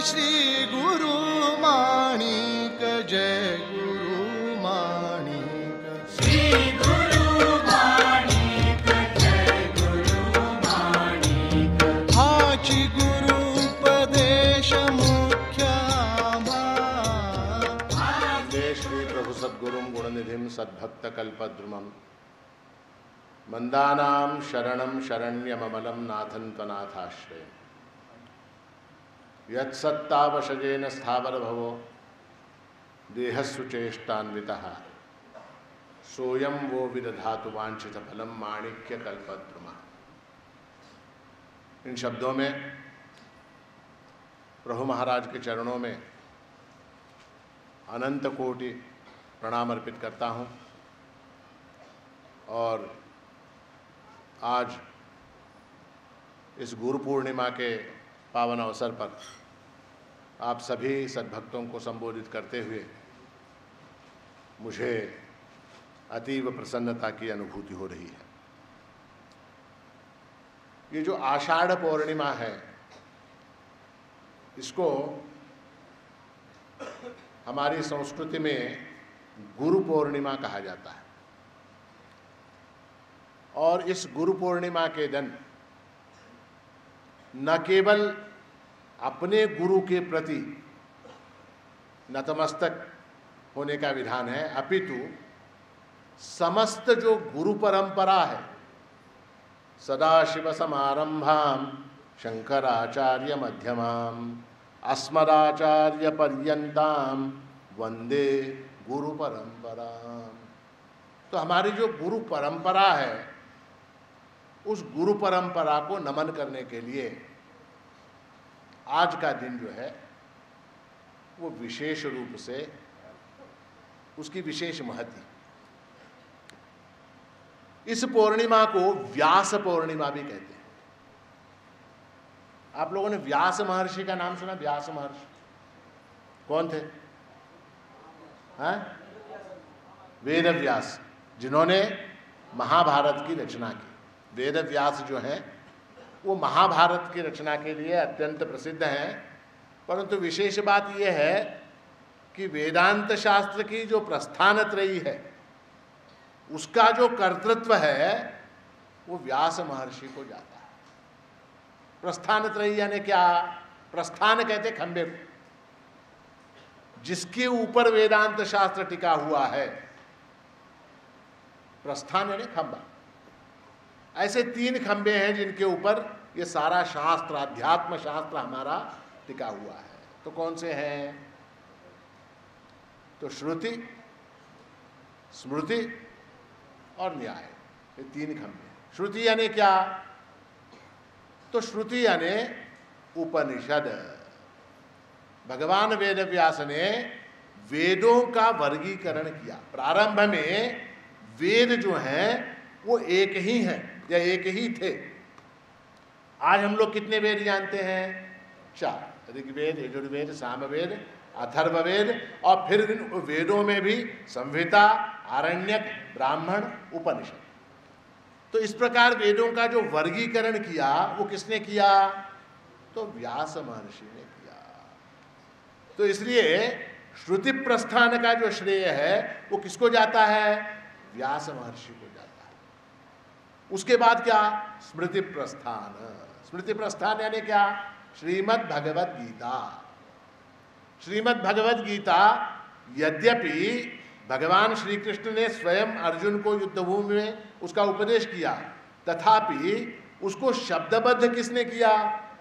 श्री गुरु माणिक जय गुरु माणिक श्री गुरु माणिक जय गुरु माणिक हाची गुरु उपदेश मुख्य जय श्री प्रभु सद्गुरुं गुणनिधिं सद्भक्त कल्पद्रुमं मंदानां शरणं शरण्यममलं नाथं त्वनाथाश्रयम् यत्सत्तावशजेन स्थावर भवो देहस्सु चेष्टान्वितः सोयं वो विदधातु वांछित फलम माणिक्य कल्पद्रुमः। इन शब्दों में प्रभु महाराज के चरणों में अनंत कोटि प्रणाम अर्पित करता हूँ और आज इस गुरु पूर्णिमा के पावन अवसर पर आप सभी सद्भक्तों को संबोधित करते हुए मुझे अतीव प्रसन्नता की अनुभूति हो रही है। ये जो आषाढ़ पौर्णिमा है, इसको हमारी संस्कृति में गुरु पूर्णिमा कहा जाता है और इस गुरु पूर्णिमा के दिन न केवल अपने गुरु के प्रति नतमस्तक होने का विधान है, अपितु समस्त जो गुरु परंपरा है, सदाशिव समारंभाम शंकराचार्य मध्यमाम अस्मदाचार्य पर्यंताम वंदे गुरु परंपराम। तो हमारी जो गुरु परंपरा है, उस गुरु परंपरा को नमन करने के लिए आज का दिन जो है वो विशेष रूप से उसकी विशेष महत्व। इस पूर्णिमा को व्यास पूर्णिमा भी कहते हैं। आप लोगों ने व्यास महर्षि का नाम सुना? व्यास महर्षि कौन थे? हैं? वेद व्यास, जिन्होंने महाभारत की रचना की। वेद व्यास जो हैं वो महाभारत की रचना के लिए अत्यंत प्रसिद्ध हैं, परंतु विशेष बात यह है कि वेदांत शास्त्र की जो प्रस्थान त्रयी है, उसका जो कर्तृत्व है वो व्यास महर्षि को जाता है। प्रस्थान त्रयी यानी क्या? प्रस्थान कहते खंबे को, जिसके ऊपर वेदांत शास्त्र टिका हुआ है। प्रस्थान यानी खंबा। ऐसे तीन खंबे हैं जिनके ऊपर ये सारा शास्त्र, अध्यात्म शास्त्र हमारा टिका हुआ है। तो कौन से हैं? तो श्रुति, स्मृति और न्याय, ये तीन खंबे। श्रुति यानी क्या? तो श्रुति यानी उपनिषद। भगवान वेद व्यास ने वेदों का वर्गीकरण किया। प्रारंभ में वेद जो हैं वो एक ही हैं या एक ही थे। आज हम लोग कितने वेद जानते हैं? 4, ऋग्वेद, यजुर्वेद, सामवेद, अथर्ववेद, और फिर इन वेदों में भी संहिता, आरण्यक, ब्राह्मण, उपनिषद। तो इस प्रकार वेदों का जो वर्गीकरण किया वो किसने किया? तो व्यास महर्षि ने किया। तो इसलिए श्रुति प्रस्थान का जो श्रेय है वो किसको जाता है? व्यास महर्षि को जाता है। उसके बाद क्या? स्मृति प्रस्थान। स्मृति प्रस्थान यानी क्या? श्रीमद् भगवद गीता। श्रीमद् भगवद गीता यद्यपि भगवान श्री कृष्ण ने स्वयं अर्जुन को युद्धभूमि में उसका उपदेश किया, तथापि उसको शब्दबद्ध किसने किया?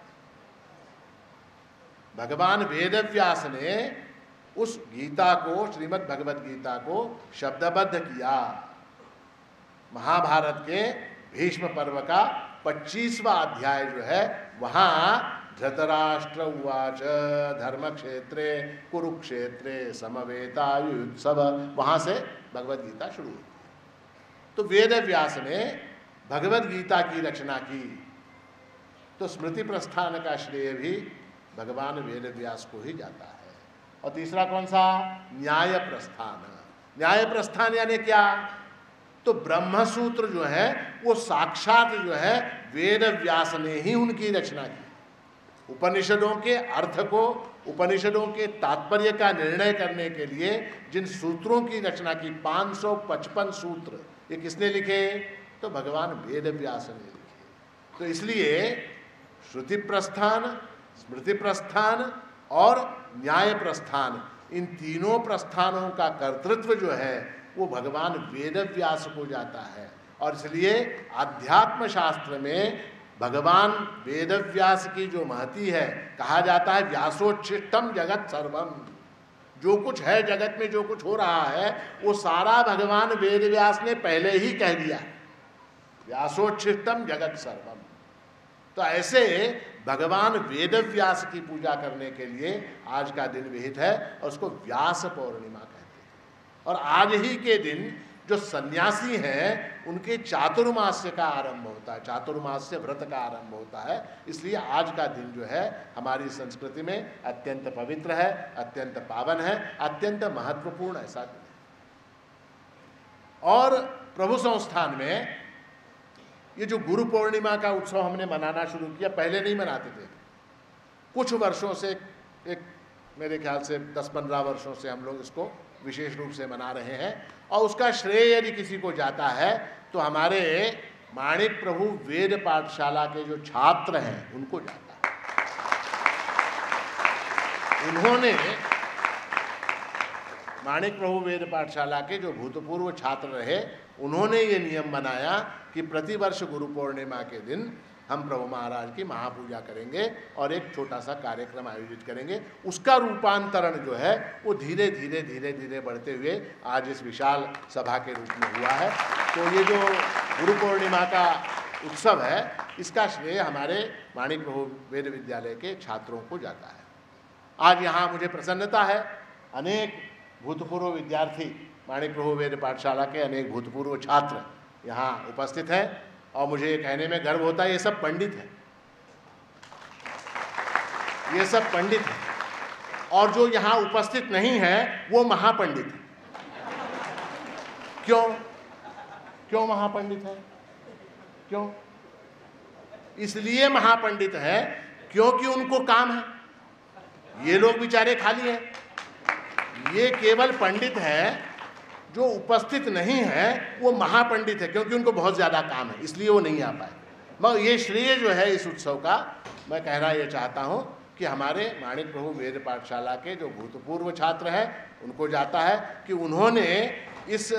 भगवान वेदव्यास ने उस गीता को, श्रीमद् भगवद गीता को शब्दबद्ध किया। महाभारत के भीष्म पर्व का 25वां अध्याय जो है, वहां धृतराष्ट्र उवाच धर्म क्षेत्रे कुरुक्षेत्रे समवेतायुत्सव, वहां से भगवद गीता शुरू होती है। तो वेद व्यास ने भगवद गीता की रचना की, तो स्मृति प्रस्थान का श्रेय भी भगवान वेद व्यास को ही जाता है। और तीसरा कौन सा? न्याय प्रस्थान। न्याय प्रस्थान यानी क्या? तो ब्रह्मसूत्र जो है वो साक्षात जो है वेद व्यास ने ही उनकी रचना की। उपनिषदों के अर्थ को, उपनिषदों के तात्पर्य का निर्णय करने के लिए जिन सूत्रों की रचना की, 555 सूत्र, ये किसने लिखे? तो भगवान वेद व्यास ने लिखे। तो इसलिए श्रुति प्रस्थान, स्मृति प्रस्थान और न्याय प्रस्थान, इन तीनों प्रस्थानों का कर्तृत्व जो है वो भगवान वेद व्यास को जाता है। और इसलिए अध्यात्म शास्त्र में भगवान वेद व्यास की जो महती है, कहा जाता है व्यासोच्छिष्टम जगत सर्वम, जो कुछ है जगत में, जो कुछ हो रहा है वो सारा भगवान वेद व्यास ने पहले ही कह दिया, व्यासोच्छिष्टम जगत सर्वम। तो ऐसे भगवान वेद व्यास की पूजा करने के लिए आज का दिन विहित है और उसको व्यास पौर्णिमा कहते हैं। और आज ही के दिन जो सन्यासी हैं उनके चातुर्मास्य का आरंभ होता है, चातुर्मास्य व्रत का आरंभ होता है। इसलिए आज का दिन जो है हमारी संस्कृति में अत्यंत पवित्र है, अत्यंत पावन है, अत्यंत महत्वपूर्ण ऐसा दिन है। और प्रभु संस्थान में ये जो गुरु पूर्णिमा का उत्सव हमने मनाना शुरू किया, पहले नहीं मनाते थे, कुछ वर्षों से, एक मेरे ख्याल से 10-15 वर्षों से हम लोग इसको विशेष रूप से मना रहे हैं। और उसका श्रेय यदि किसी को जाता है तो हमारे माणिक प्रभु वेद पाठशाला के जो छात्र हैं उनको जाता है। उन्होंने, माणिक प्रभु वेद पाठशाला के जो भूतपूर्व छात्र रहे, उन्होंने ये नियम बनाया कि प्रतिवर्ष गुरु पूर्णिमा के दिन हम प्रभु महाराज की महापूजा करेंगे और एक छोटा सा कार्यक्रम आयोजित करेंगे। उसका रूपांतरण जो है वो धीरे धीरे धीरे धीरे बढ़ते हुए आज इस विशाल सभा के रूप में हुआ है। तो ये जो गुरु पूर्णिमा का उत्सव है, इसका श्रेय हमारे माणिक प्रभु वेद विद्यालय के छात्रों को जाता है। आज यहाँ मुझे प्रसन्नता है, अनेक भूतपूर्व विद्यार्थी, माणिक प्रभु वेद पाठशाला के अनेक भूतपूर्व छात्र यहाँ उपस्थित हैं और मुझे ये कहने में गर्व होता है, ये सब पंडित हैं, ये सब पंडित हैं। और जो यहाँ उपस्थित नहीं है वो महापंडित है। क्यों? क्यों महापंडित है? क्यों? इसलिए महापंडित है क्योंकि उनको काम है। ये लोग बेचारे खाली हैं। ये केवल पंडित है, जो उपस्थित नहीं है वो महापंडित है क्योंकि उनको बहुत ज़्यादा काम है, इसलिए वो नहीं आ पाए। मगर ये श्रेय जो है इस उत्सव का, मैं कहना ये चाहता हूँ कि हमारे माणिक प्रभु वेद पाठशाला के जो भूतपूर्व छात्र हैं उनको जाता है कि उन्होंने इस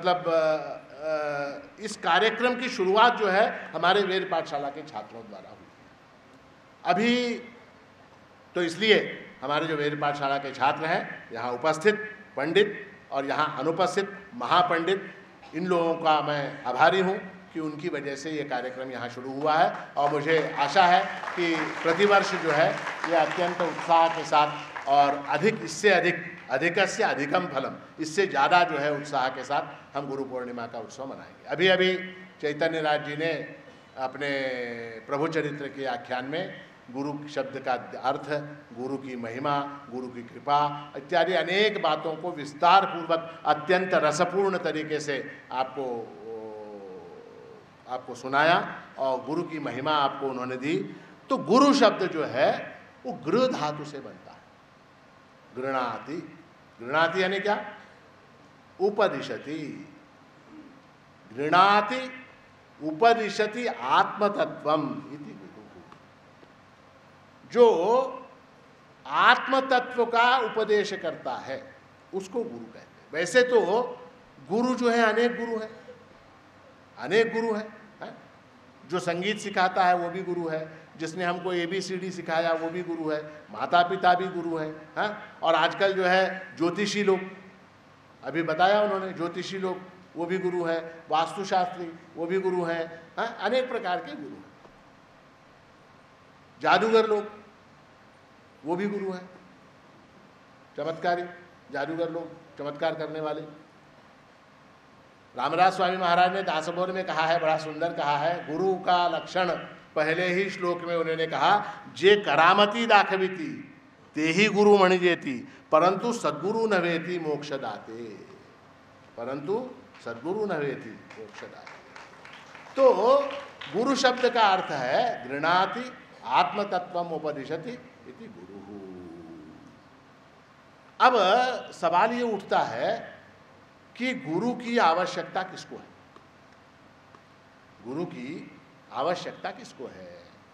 इस कार्यक्रम की शुरुआत जो है हमारे वेद पाठशाला के छात्रों द्वारा हुई। अभी तो इसलिए हमारे जो वेद पाठशाला के छात्र हैं, यहाँ उपस्थित पंडित और यहाँ अनुपस्थित महापंडित, इन लोगों का मैं आभारी हूँ कि उनकी वजह से ये कार्यक्रम यहाँ शुरू हुआ है। और मुझे आशा है कि प्रतिवर्ष जो है ये अत्यंत उत्साह के साथ और अधिक, इससे अधिक, अधिकस्य अधिकम फलम, इससे ज़्यादा जो है उत्साह के साथ हम गुरु पूर्णिमा का उत्सव मनाएंगे। अभी अभी चैतन्य राज जी ने अपने प्रभु चरित्र के आख्यान में गुरु शब्द का अर्थ, गुरु की महिमा, गुरु की कृपा इत्यादि अनेक बातों को विस्तार पूर्वक अत्यंत रसपूर्ण तरीके से आपको सुनाया और गुरु की महिमा आपको उन्होंने दी। तो गुरु शब्द जो है वो गृह धातु से बनता है, गृणाति। गृणाति यानी क्या? उपदिशति। गृणाति उपदिशति आत्मतत्वम इति। जो आत्म तत्व का उपदेश करता है उसको गुरु कहते हैं। वैसे तो गुरु जो है अनेक गुरु हैं, अनेक गुरु हैं, है? जो संगीत सिखाता है वो भी गुरु है, जिसने हमको ABCD सिखाया वो भी गुरु है, माता पिता भी गुरु हैं, है? और आजकल जो है ज्योतिषी लोग, अभी बताया उन्होंने, ज्योतिषी लोग वो भी गुरु है, वास्तुशास्त्री वो भी गुरु हैं, है? अनेक प्रकार के गुरु हैं। जादूगर लोग वो भी गुरु हैं, चमत्कारी जादूगर लोग, चमत्कार करने वाले। रामराज स्वामी महाराज ने दासबोध में कहा है, बड़ा सुंदर कहा है, गुरु का लक्षण पहले ही श्लोक में उन्होंने कहा, जे करामती दाखविती ते ही गुरु मणिजेती परंतु सद्गुरु नवेती मोक्षदाते, परंतु सद्गुरु नवेती मोक्षदाते। तो गुरु शब्द का अर्थ है गृणाति आत्मतत्वम उपदिशति इति गुरु। अब सवाल ये उठता है कि गुरु की आवश्यकता किसको है? गुरु की आवश्यकता किसको है?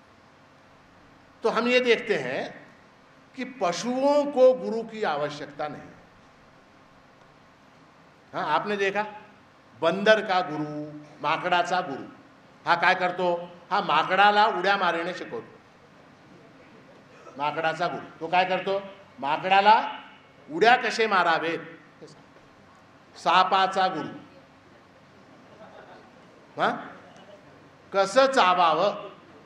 तो हम ये देखते हैं कि पशुओं को गुरु की आवश्यकता नहीं। हाँ, आपने देखा बंदर का गुरु, माकडाचा गुरु हा काय करतो? हा माकडाला उड्या मारणे शिकवतो. माकडाचा गुरु तो काय करतो? माकडाला उड्या कसे मारावेत हे सांगतो. सापाचा गुरु हा कसं चावावं.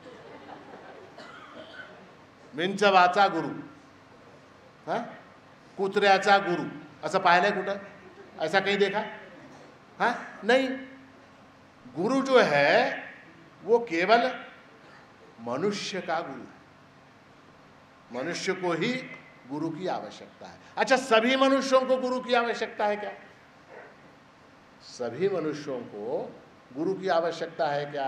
विंचवाचा गुरु हा कुत्र्याचा गुरु. असं पाहिलंय कुठं? ऐसा कहीं देखा? हाँ नहीं. गुरु जो है वो केवल मनुष्य का गुरु है. मनुष्य को ही गुरु की आवश्यकता है. अच्छा, सभी मनुष्यों को गुरु की आवश्यकता है क्या? सभी मनुष्यों को गुरु की आवश्यकता है क्या?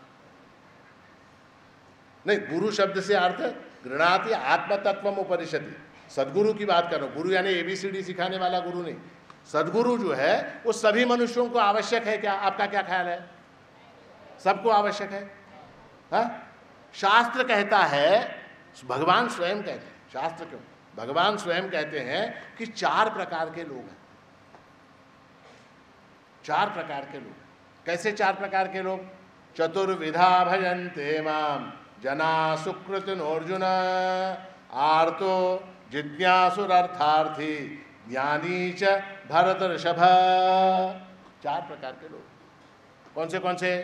नहीं. गुरु शब्द से अर्थ गृणाति आत्मतत्वम उपनिषति. सदगुरु की बात करो. गुरु यानी एबीसीडी सिखाने वाला गुरु नहीं. सदगुरु जो है वो सभी मनुष्यों को आवश्यक है क्या? आपका क्या ख्याल है? सबको आवश्यक है? हा? शास्त्र कहता है, भगवान स्वयं कहते हैं, शास्त्र क्यों, भगवान स्वयं कहते हैं कि 4 प्रकार के लोग हैं. 4 प्रकार के लोग. कैसे 4 प्रकार के लोग? चतुर्विधा भजन्ते माम जना सुकृतिनोर्जुन आर्तो जिज्ञासुरर्थार्थी ज्ञानी च भरतर्षभ. 4 प्रकार के लोग. कौन से?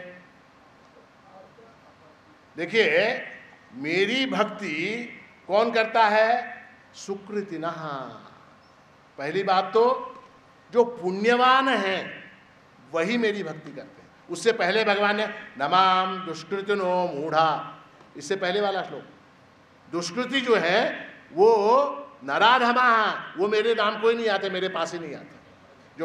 देखिए, मेरी भक्ति कौन करता है? सुकृतिनः. पहली बात तो जो पुण्यवान है वही मेरी भक्ति करते हैं. उससे पहले भगवान ने नमाम दुष्कृतिनो मूढ़ा, इससे पहले वाला श्लोक. दुष्कृति जो है वो नराधमा, वो मेरे नाम को ही नहीं आते, मेरे पास ही नहीं आते. जो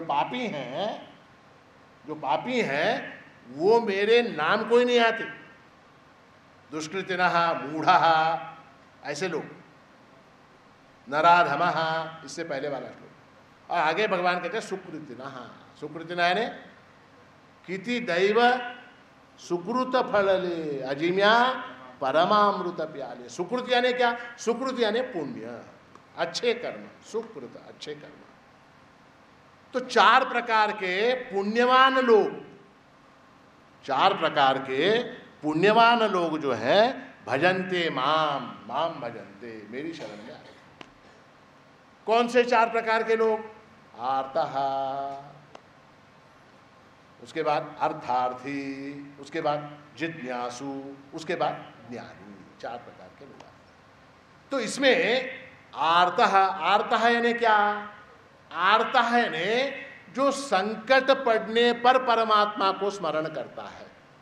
पापी हैं वो मेरे नाम को ही नहीं आते. दुष्कृतिनः मूढ़ः, ऐसे लोग. नराधमः, इससे पहले वाला श्लोक. और आगे भगवान कहते हैं सुकृतिनः. सुकृतिनः यानी किति दैव सुकृत फलले अजिम्या परमामृत प्याले. सुकृत यानी क्या? सुकृत यानी पुण्य, अच्छे कर्म. सुकृत अच्छे कर्म. तो 4 प्रकार के पुण्यवान लोग, 4 प्रकार के पुण्यवान लोग जो है भजन्ते माम भजन्ते, मेरी शरण में आए. कौन से 4 प्रकार के लोग? आर्तः, उसके बाद अर्थार्थी, उसके बाद जिज्ञासु, उसके बाद ज्ञानी. 4 प्रकार के लोग. तो इसमें आर्तः यानी क्या? आर्तः यानी जो संकट पड़ने पर परमात्मा को स्मरण करता है.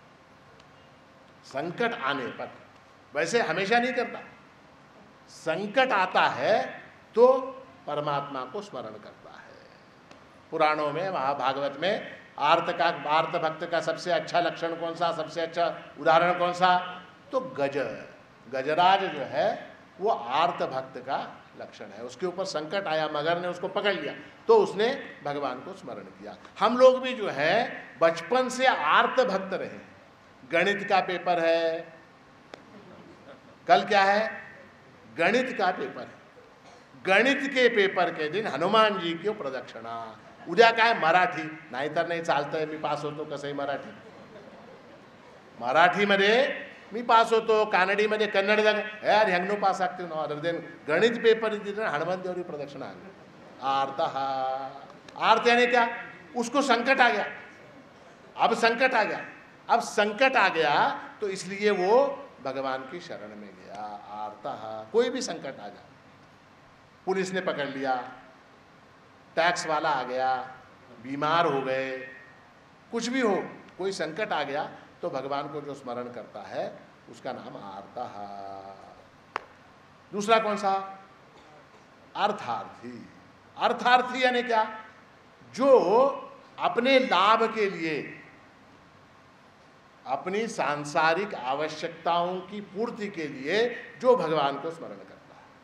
संकट आने पर, वैसे हमेशा नहीं करता. संकट आता है तो परमात्मा को स्मरण करता है. पुराणों में, महाभागवत में आर्त भक्त का सबसे अच्छा लक्षण कौन सा, सबसे अच्छा उदाहरण कौन सा? तो गजराज जो है वो आर्त भक्त का लक्षण है. उसके ऊपर संकट आया, मगर ने उसको पकड़ लिया तो उसने भगवान को स्मरण किया. हम लोग भी जो है बचपन से आर्त भक्त रहे. गणित का पेपर है, कल क्या है? गणित का पेपर है. गणित के पेपर के दिन हनुमान जी की प्रदक्षिणा. उद्या काय? मराठी. नाहीतर नाही चालतंय, मी पास होतो कसंही मराठी. मराठीमध्ये मी पास होतो, कानडीमध्ये कन्नड यार ಹೆಂಗನೂ ಪಾಸ್ ಆಗ್ತೀವಿ ನಾವು. ಅದರದೇನು गणित पेपर इधर हनुमान देवरी प्रदक्षिणा आ गई. आर्त यानी क्या? उसको संकट आ गया. अब संकट आ गया तो इसलिए वो भगवान की शरण में गया. आर्तः, कोई भी संकट आ जाए, पुलिस ने पकड़ लिया, टैक्स वाला आ गया, बीमार हो गए, कुछ भी हो, कोई संकट आ गया तो भगवान को जो स्मरण करता है उसका नाम आर्तः. दूसरा कौन सा? अर्थार्थी. अर्थार्थी यानी क्या? जो अपने लाभ के लिए अपनी सांसारिक आवश्यकताओं की पूर्ति के लिए जो भगवान को स्मरण करता है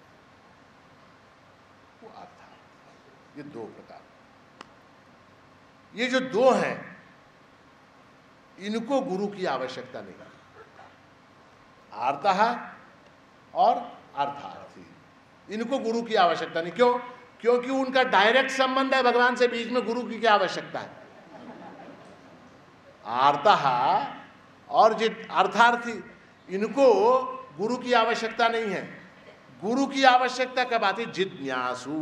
वो आर्थ। ये दो प्रकार, ये जो दो हैं इनको गुरु की आवश्यकता नहीं, आर्तः और अर्थार्थी, इनको गुरु की आवश्यकता नहीं। क्यों? क्योंकि उनका डायरेक्ट संबंध है भगवान से, बीच में गुरु की क्या आवश्यकता है। आर्तः और अर्थार्थी, इनको गुरु की आवश्यकता नहीं है। गुरु की आवश्यकता कब आती? जिज्ञासु।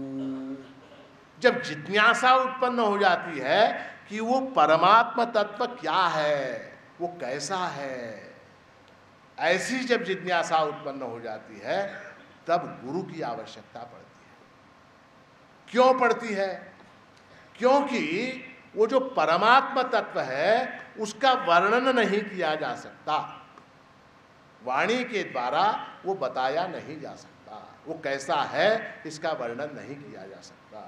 जब जिज्ञासा उत्पन्न हो जाती है कि वो परमात्मा तत्व क्या है, वो कैसा है, ऐसी जब जिज्ञासा उत्पन्न हो जाती है तब गुरु की आवश्यकता पड़ती है। क्यों पड़ती है? क्योंकि वो जो परमात्मा तत्व है उसका वर्णन नहीं किया जा सकता, वाणी के द्वारा वो बताया नहीं जा सकता, वो कैसा है इसका वर्णन नहीं किया जा सकता।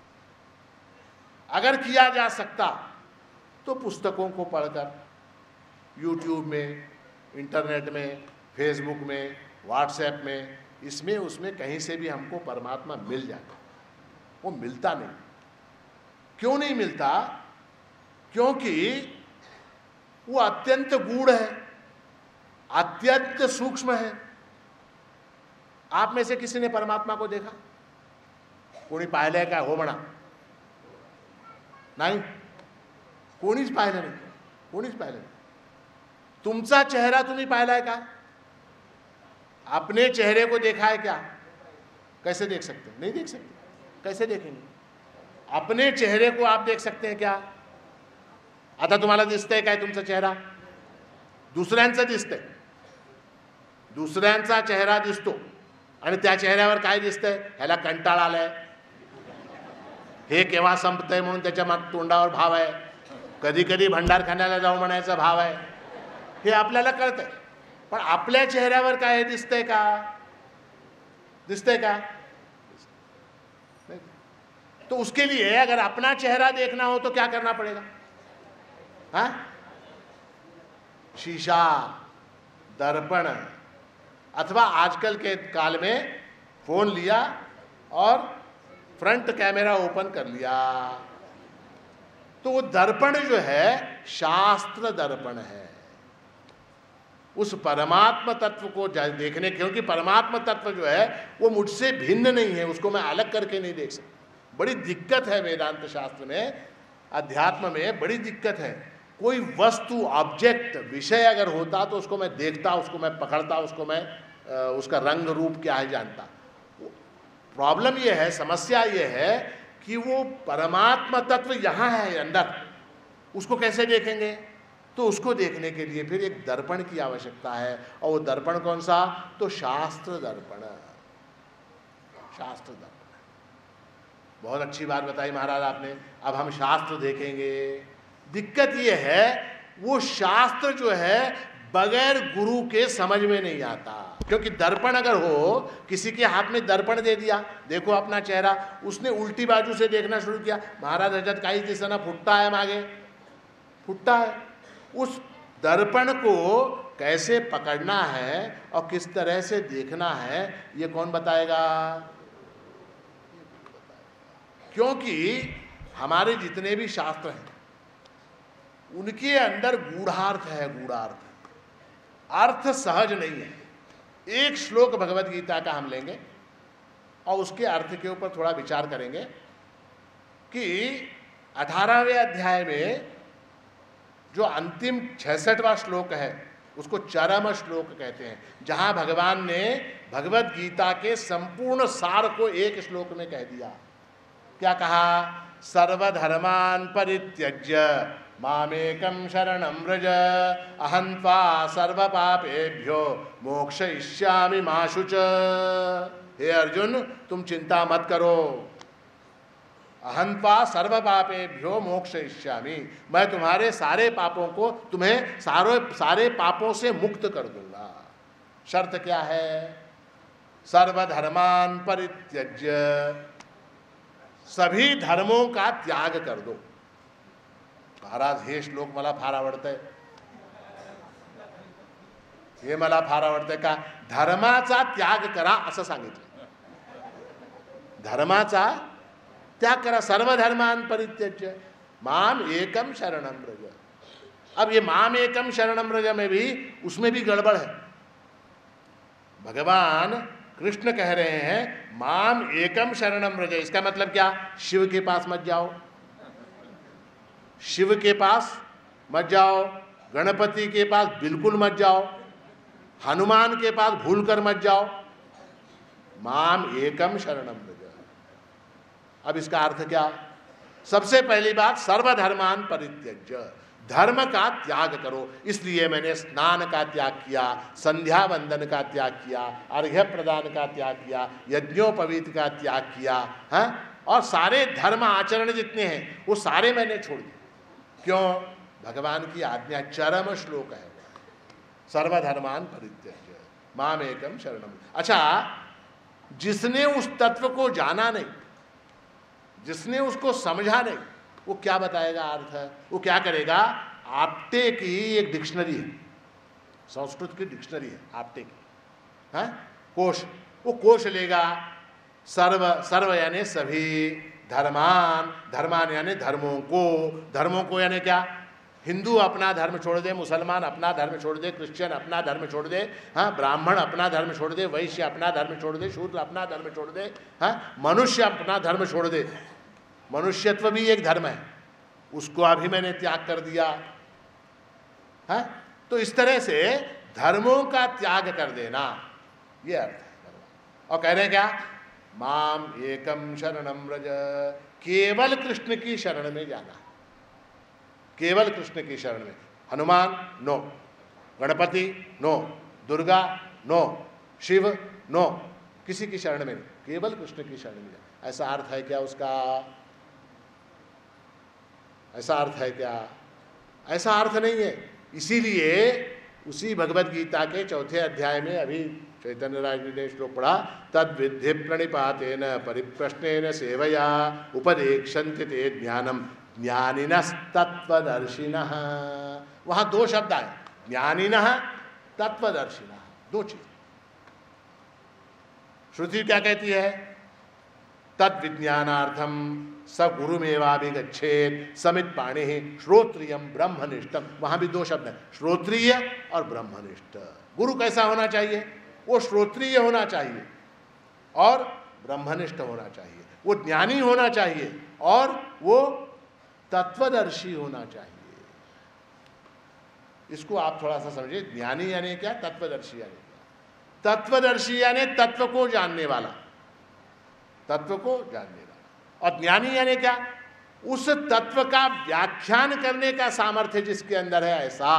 अगर किया जा सकता तो पुस्तकों को पढ़कर, यूट्यूब में, इंटरनेट में, फेसबुक में, व्हाट्सएप में, इसमें उसमें कहीं से भी हमको परमात्मा मिल जाता। वो मिलता नहीं। क्यों नहीं मिलता? क्योंकि वो अत्यंत गूढ़ है, अत्यंत सूक्ष्म है। आप में से किसी ने परमात्मा को देखा? कोणी पाहिलंय का हो म्हणा? नाही, कोणीच पाहिलं नाही, कोणीच पाहिलं नाही। तुमचा चेहरा तुम्ही पाहिलाय का? अपने चेहरे को देखा है क्या? कैसे देख सकते? नहीं देख सकते। कैसे देखेंगे? अपने चेहरे को आप देख सकते हैं क्या? आता तुम्हाला दिसतंय काय तुमचा चेहरा? दुसऱ्यांचा दिसतंय, दुसऱ्यांचा चेहरा दिसतो आणि त्या चेहऱ्यावर काय दिसतंय? ह्याला कंटाळा आलाय, हे केव्हा संपतंय म्हणून त्याच्या तोंडावर भाव आहे, कधी कधी भंडारखान्याला जाऊ म्हणायचा भाव आहे, हे आपल्याला कळतंय। पण आपल्या चेहऱ्यावर काय दिसतंय का? दिसतंय का? तो उसके लिए अगर अपना चेहरा देखना हो तो क्या करना पड़ेगा? हाँ? शीशा, दर्पण, अथवा आजकल के काल में फोन लिया और फ्रंट कैमरा ओपन कर लिया, तो वो दर्पण जो है शास्त्र दर्पण है। उस परमात्मा तत्व को देखने, क्योंकि परमात्मा तत्व जो है वो मुझसे भिन्न नहीं है, उसको मैं अलग करके नहीं देख सकता। बड़ी दिक्कत है वेदांत शास्त्र में, अध्यात्म में बड़ी दिक्कत है। कोई वस्तु, ऑब्जेक्ट, विषय अगर होता तो उसको मैं देखता, उसको मैं पकड़ता, उसको मैं उसका रंग रूप क्या है जानता। प्रॉब्लम ये है, समस्या ये है कि वो परमात्मा तत्व यहाँ है अंदर, उसको कैसे देखेंगे? तो उसको देखने के लिए फिर एक दर्पण की आवश्यकता है। और वो दर्पण कौन सा? तो शास्त्र दर्पण। शास्त्र दर्पण, बहुत अच्छी बात बताई महाराज आपने। अब हम शास्त्र देखेंगे। दिक्कत ये है वो शास्त्र जो है बगैर गुरु के समझ में नहीं आता। क्योंकि दर्पण अगर हो, किसी के हाथ में दर्पण दे दिया, देखो अपना चेहरा, उसने उल्टी बाजू से देखना शुरू किया, महाराज ह्याच्यात काहीच दिसेना, फुटता है मागे, फुटता है। उस दर्पण को कैसे पकड़ना है और किस तरह से देखना है, ये कौन बताएगा? क्योंकि हमारे जितने भी शास्त्र हैं उनके अंदर गूढ़ार्थ है, गूढ़ार्थ। अर्थ सहज नहीं है। एक श्लोक भगवत गीता का हम लेंगे और उसके अर्थ के ऊपर थोड़ा विचार करेंगे कि 18वें अध्याय में जो अंतिम 66वां श्लोक है उसको चरम श्लोक कहते हैं, जहां भगवान ने भगवत गीता के संपूर्ण सार को एक श्लोक में कह दिया। क्या कहा? सर्वधर्मान् परित्यज्य मामेकं शरणं व्रज अहं त्वा सर्वपापेभ्यो मोक्षयिष्यामि मा शुच। हे अर्जुन, तुम चिंता मत करो, अहं त्वा सर्वपापेभ्यो मोक्षयिष्यामि, मैं तुम्हारे सारे पापों को, तुम्हें सारे पापों से मुक्त कर दूंगा। शर्त क्या है? सर्वधर्मान् परित्यज्य, सभी धर्मों का त्याग कर दो। महाराज हे श्लोक मला फार आवडतंय, हे मला फार आवडतं का धर्माचा त्याग करा असं सांगितलं. धर्माचा त्याग करा. सर्व धर्मान परित्यज्य माम एकम शरणम व्रज. अब ये माम एकम शरणम व्रज में भी उसमें भी गड़बड़ है. भगवान कृष्ण कह रहे हैं माम एकम शरणम व्रज. इसका मतलब क्या? शिव के पास मत जाओ, शिव के पास मत जाओ, गणपति के पास बिल्कुल मत जाओ, हनुमान के पास भूलकर मत जाओ. माम एकम शरणम व्रज. अब इसका अर्थ क्या? सबसे पहली बात सर्वधर्मान परित्यज्य, धर्म का त्याग करो. इसलिए मैंने स्नान का त्याग किया, संध्या वंदन का त्याग किया, अर्घ्य प्रदान का त्याग किया, यज्ञोपवीत का त्याग किया, है? और सारे धर्म आचरण जितने हैं वो सारे मैंने छोड़ दिए. क्यों? भगवान की आज्ञा. चरम श्लोक है, सर्वधर्मान परित्यज्य माम एकम शरणम. अच्छा, जिसने उस तत्व को जाना नहीं, जिसने उसको समझा नहीं, वो क्या बताएगा अर्थ? वो क्या करेगा? आपटे की एक डिक्शनरी है, संस्कृत की डिक्शनरी है आपटे की, है कोश. वो कोश लेगा. सर्व, सर्व यानी सभी, धर्मान, धर्मान यानी धर्मों को, धर्मों को यानी क्या? हिंदू अपना धर्म छोड़ दे, मुसलमान अपना धर्म छोड़ दे, क्रिश्चियन अपना धर्म छोड़ दे, हाँ, ब्राह्मण अपना धर्म छोड़ दे, वैश्य अपना धर्म छोड़ दे, शूद्र अपना धर्म छोड़ दे, हाँ, मनुष्य अपना धर्म छोड़ दे. मनुष्यत्व भी एक धर्म है, उसको अभी मैंने त्याग कर दिया. हाँ, तो इस तरह से धर्मों का त्याग कर देना, ये अर्थ है. और कह रहे हैं क्या? माम एकम शरणम व्रज. केवल कृष्ण की शरण में जाना, केवल कृष्ण की शरण में. Hanuman no, Ganpati no, Durga no, Shiv no, किसी की शरण में नहीं, केवल कृष्ण की शरण में जाना. ऐसा अर्थ है क्या उसका? ऐसा अर्थ है क्या? ऐसा अर्थ नहीं है. इसीलिए उसी भगवत गीता के 4 अध्याय में अभी चैतन्य राज ने श्लोक पढ़ा, तद विद्धि प्रणिपातेन परिप्रश्नेन सेवया उपदेक्षन्ति ते ज्ञानम ज्ञानिनस्तत्वदर्शिनः. वहां 2 शब्द आए, ज्ञानिनः, तत्वदर्शिनः, 2 चीज. श्रुति क्या कहती है? तद विज्ञानार्थम स गुरुमेवाभिगच्छेत् समित पाणि श्रोत्रियम ब्रह्मनिष्ठम. वहां भी 2 शब्द है, श्रोत्रिय और ब्रह्मनिष्ठ. गुरु कैसा होना चाहिए? वो श्रोत्रिय होना चाहिए और ब्रह्मनिष्ठ होना चाहिए. वो ज्ञानी होना चाहिए और वो तत्वदर्शी होना चाहिए. इसको आप थोड़ा सा समझिए. ज्ञानी यानी क्या? तत्वदर्शी यानी क्या? तत्वदर्शी यानी तत्व को जानने वाला, तत्व को जानने वाला. और ज्ञानी यानी क्या? उस तत्व का व्याख्यान करने का सामर्थ्य जिसके अंदर है, ऐसा.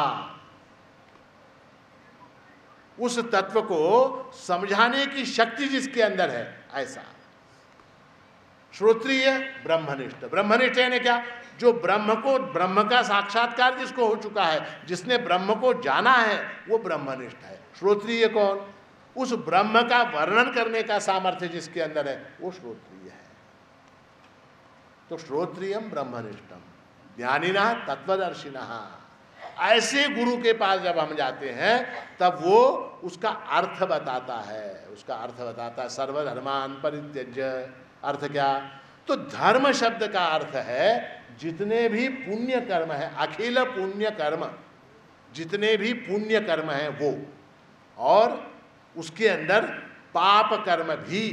उस तत्व को समझाने की शक्ति जिसके अंदर है, ऐसा. श्रोत्रिय, ब्रह्मनिष्ठ. ब्रह्मनिष्ठ यानी क्या? जो ब्रह्म को, ब्रह्म का साक्षात्कार जिसको हो चुका है, जिसने ब्रह्म को जाना है, वो ब्रह्मनिष्ठ है. श्रोत्रिय कौन? उस ब्रह्म का वर्णन करने का सामर्थ्य जिसके अंदर है, वो श्रोत्रिय है. तो श्रोत्रियम ब्रह्मनिष्ठम ज्ञानिना तत्वदर्शिनः. ऐसे गुरु के पास जब हम जाते हैं तब वो उसका अर्थ बताता है, उसका अर्थ बताता है. सर्वधर्मान परित्यज्य. अर्थ क्या? तो धर्म शब्द का अर्थ है जितने भी पुण्य कर्म है, अखिल पुण्य कर्म, जितने भी पुण्य कर्म है वो, और उसके अंदर पाप कर्म भी.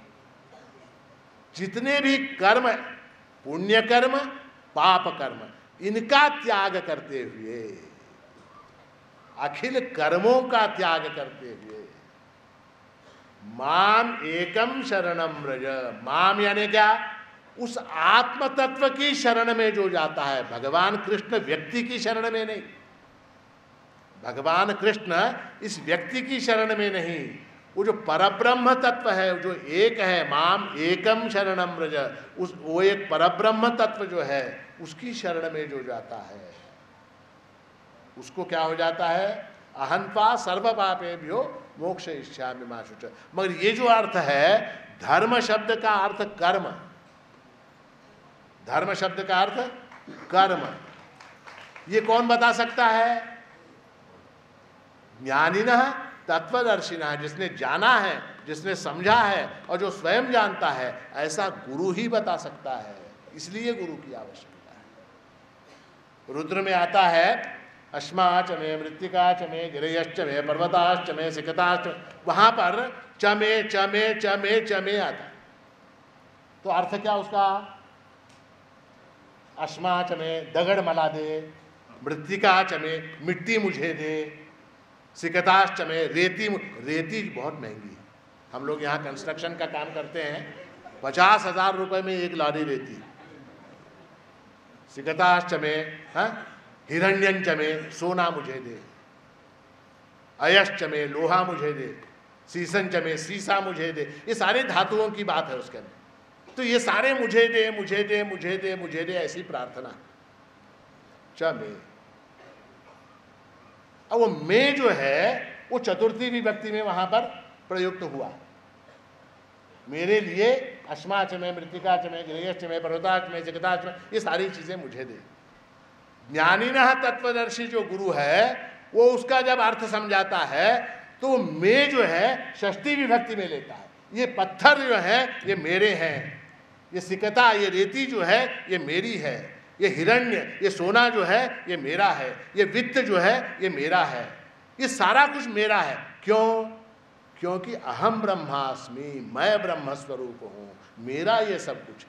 जितने भी कर्म, पुण्य कर्म, पाप कर्म, इनका त्याग करते हुए, अखिल कर्मों का त्याग करते हुए, माम एकम शरणम व्रज. माम यानी क्या? उस आत्म तत्व की शरण में जो जाता है. भगवान कृष्ण व्यक्ति की शरण में नहीं, भगवान कृष्ण इस व्यक्ति की शरण में नहीं, वो जो परब्रह्म तत्व है, जो एक है, माम एकम शरणम व्रज, उस वो एक परब्रह्म तत्व जो है उसकी शरण में जो जाता है, उसको क्या हो जाता है? अहंत्वा सर्व पापेभ्यो मोक्ष इच्छामि मा शुच. मगर ये जो अर्थ है, धर्म शब्द का अर्थ कर्म, धर्म शब्द का अर्थ कर्म, ये कौन बता सकता है? ज्ञानिनः तत्वदर्शिनः, जिसने जाना है, जिसने समझा है और जो स्वयं जानता है, ऐसा गुरु ही बता सकता है। इसलिए गुरु की आवश्यकता है। रुद्र में आता है अश्मा च मे मृत्तिका च मे गिरयश्च मे पर्वताश्च मे सिकताश्च, वहां पर चमे चमे चमे चमे आता। तो अर्थ क्या उसका? अश्मा च मे दगड़ मला दे, मृत्तिका च मे मिट्टी मुझे दे, सिकताश्च में रेती बहुत महंगी है। हम लोग यहाँ कंस्ट्रक्शन का काम करते हैं, 50,000 रुपए में एक लॉरी रेती। सिकताश्च में हिरण्यंच में सोना मुझे दे, अयश्च में लोहा मुझे दे, शीशंच में शीशा मुझे दे। ये सारे धातुओं की बात है उसके अंदर। तो ये सारे मुझे दे मुझे दे मुझे दे मुझे दे, ऐसी प्रार्थना। च में, अब वो में जो है वो चतुर्थी विभक्ति में वहां पर प्रयुक्त हुआ। मेरे लिए अश्माच में मृत्तिकाच में गिरयश्च में पर्वताच में जगताच में, ये सारी चीजें मुझे दे। ज्ञानिनः तत्वदर्शी जो गुरु है वो उसका जब अर्थ समझाता है तो में जो है षष्ठी विभक्ति में लेता है। ये पत्थर जो है ये मेरे हैं, ये सिकता ये रेती जो है ये मेरी है, ये हिरण्य ये सोना जो है ये मेरा है, ये वित्त जो है ये मेरा है, ये सारा कुछ मेरा है। क्यों? क्योंकि अहम ब्रह्मास्मि, मैं ब्रह्म स्वरूप हूं, मेरा ये सब कुछ है।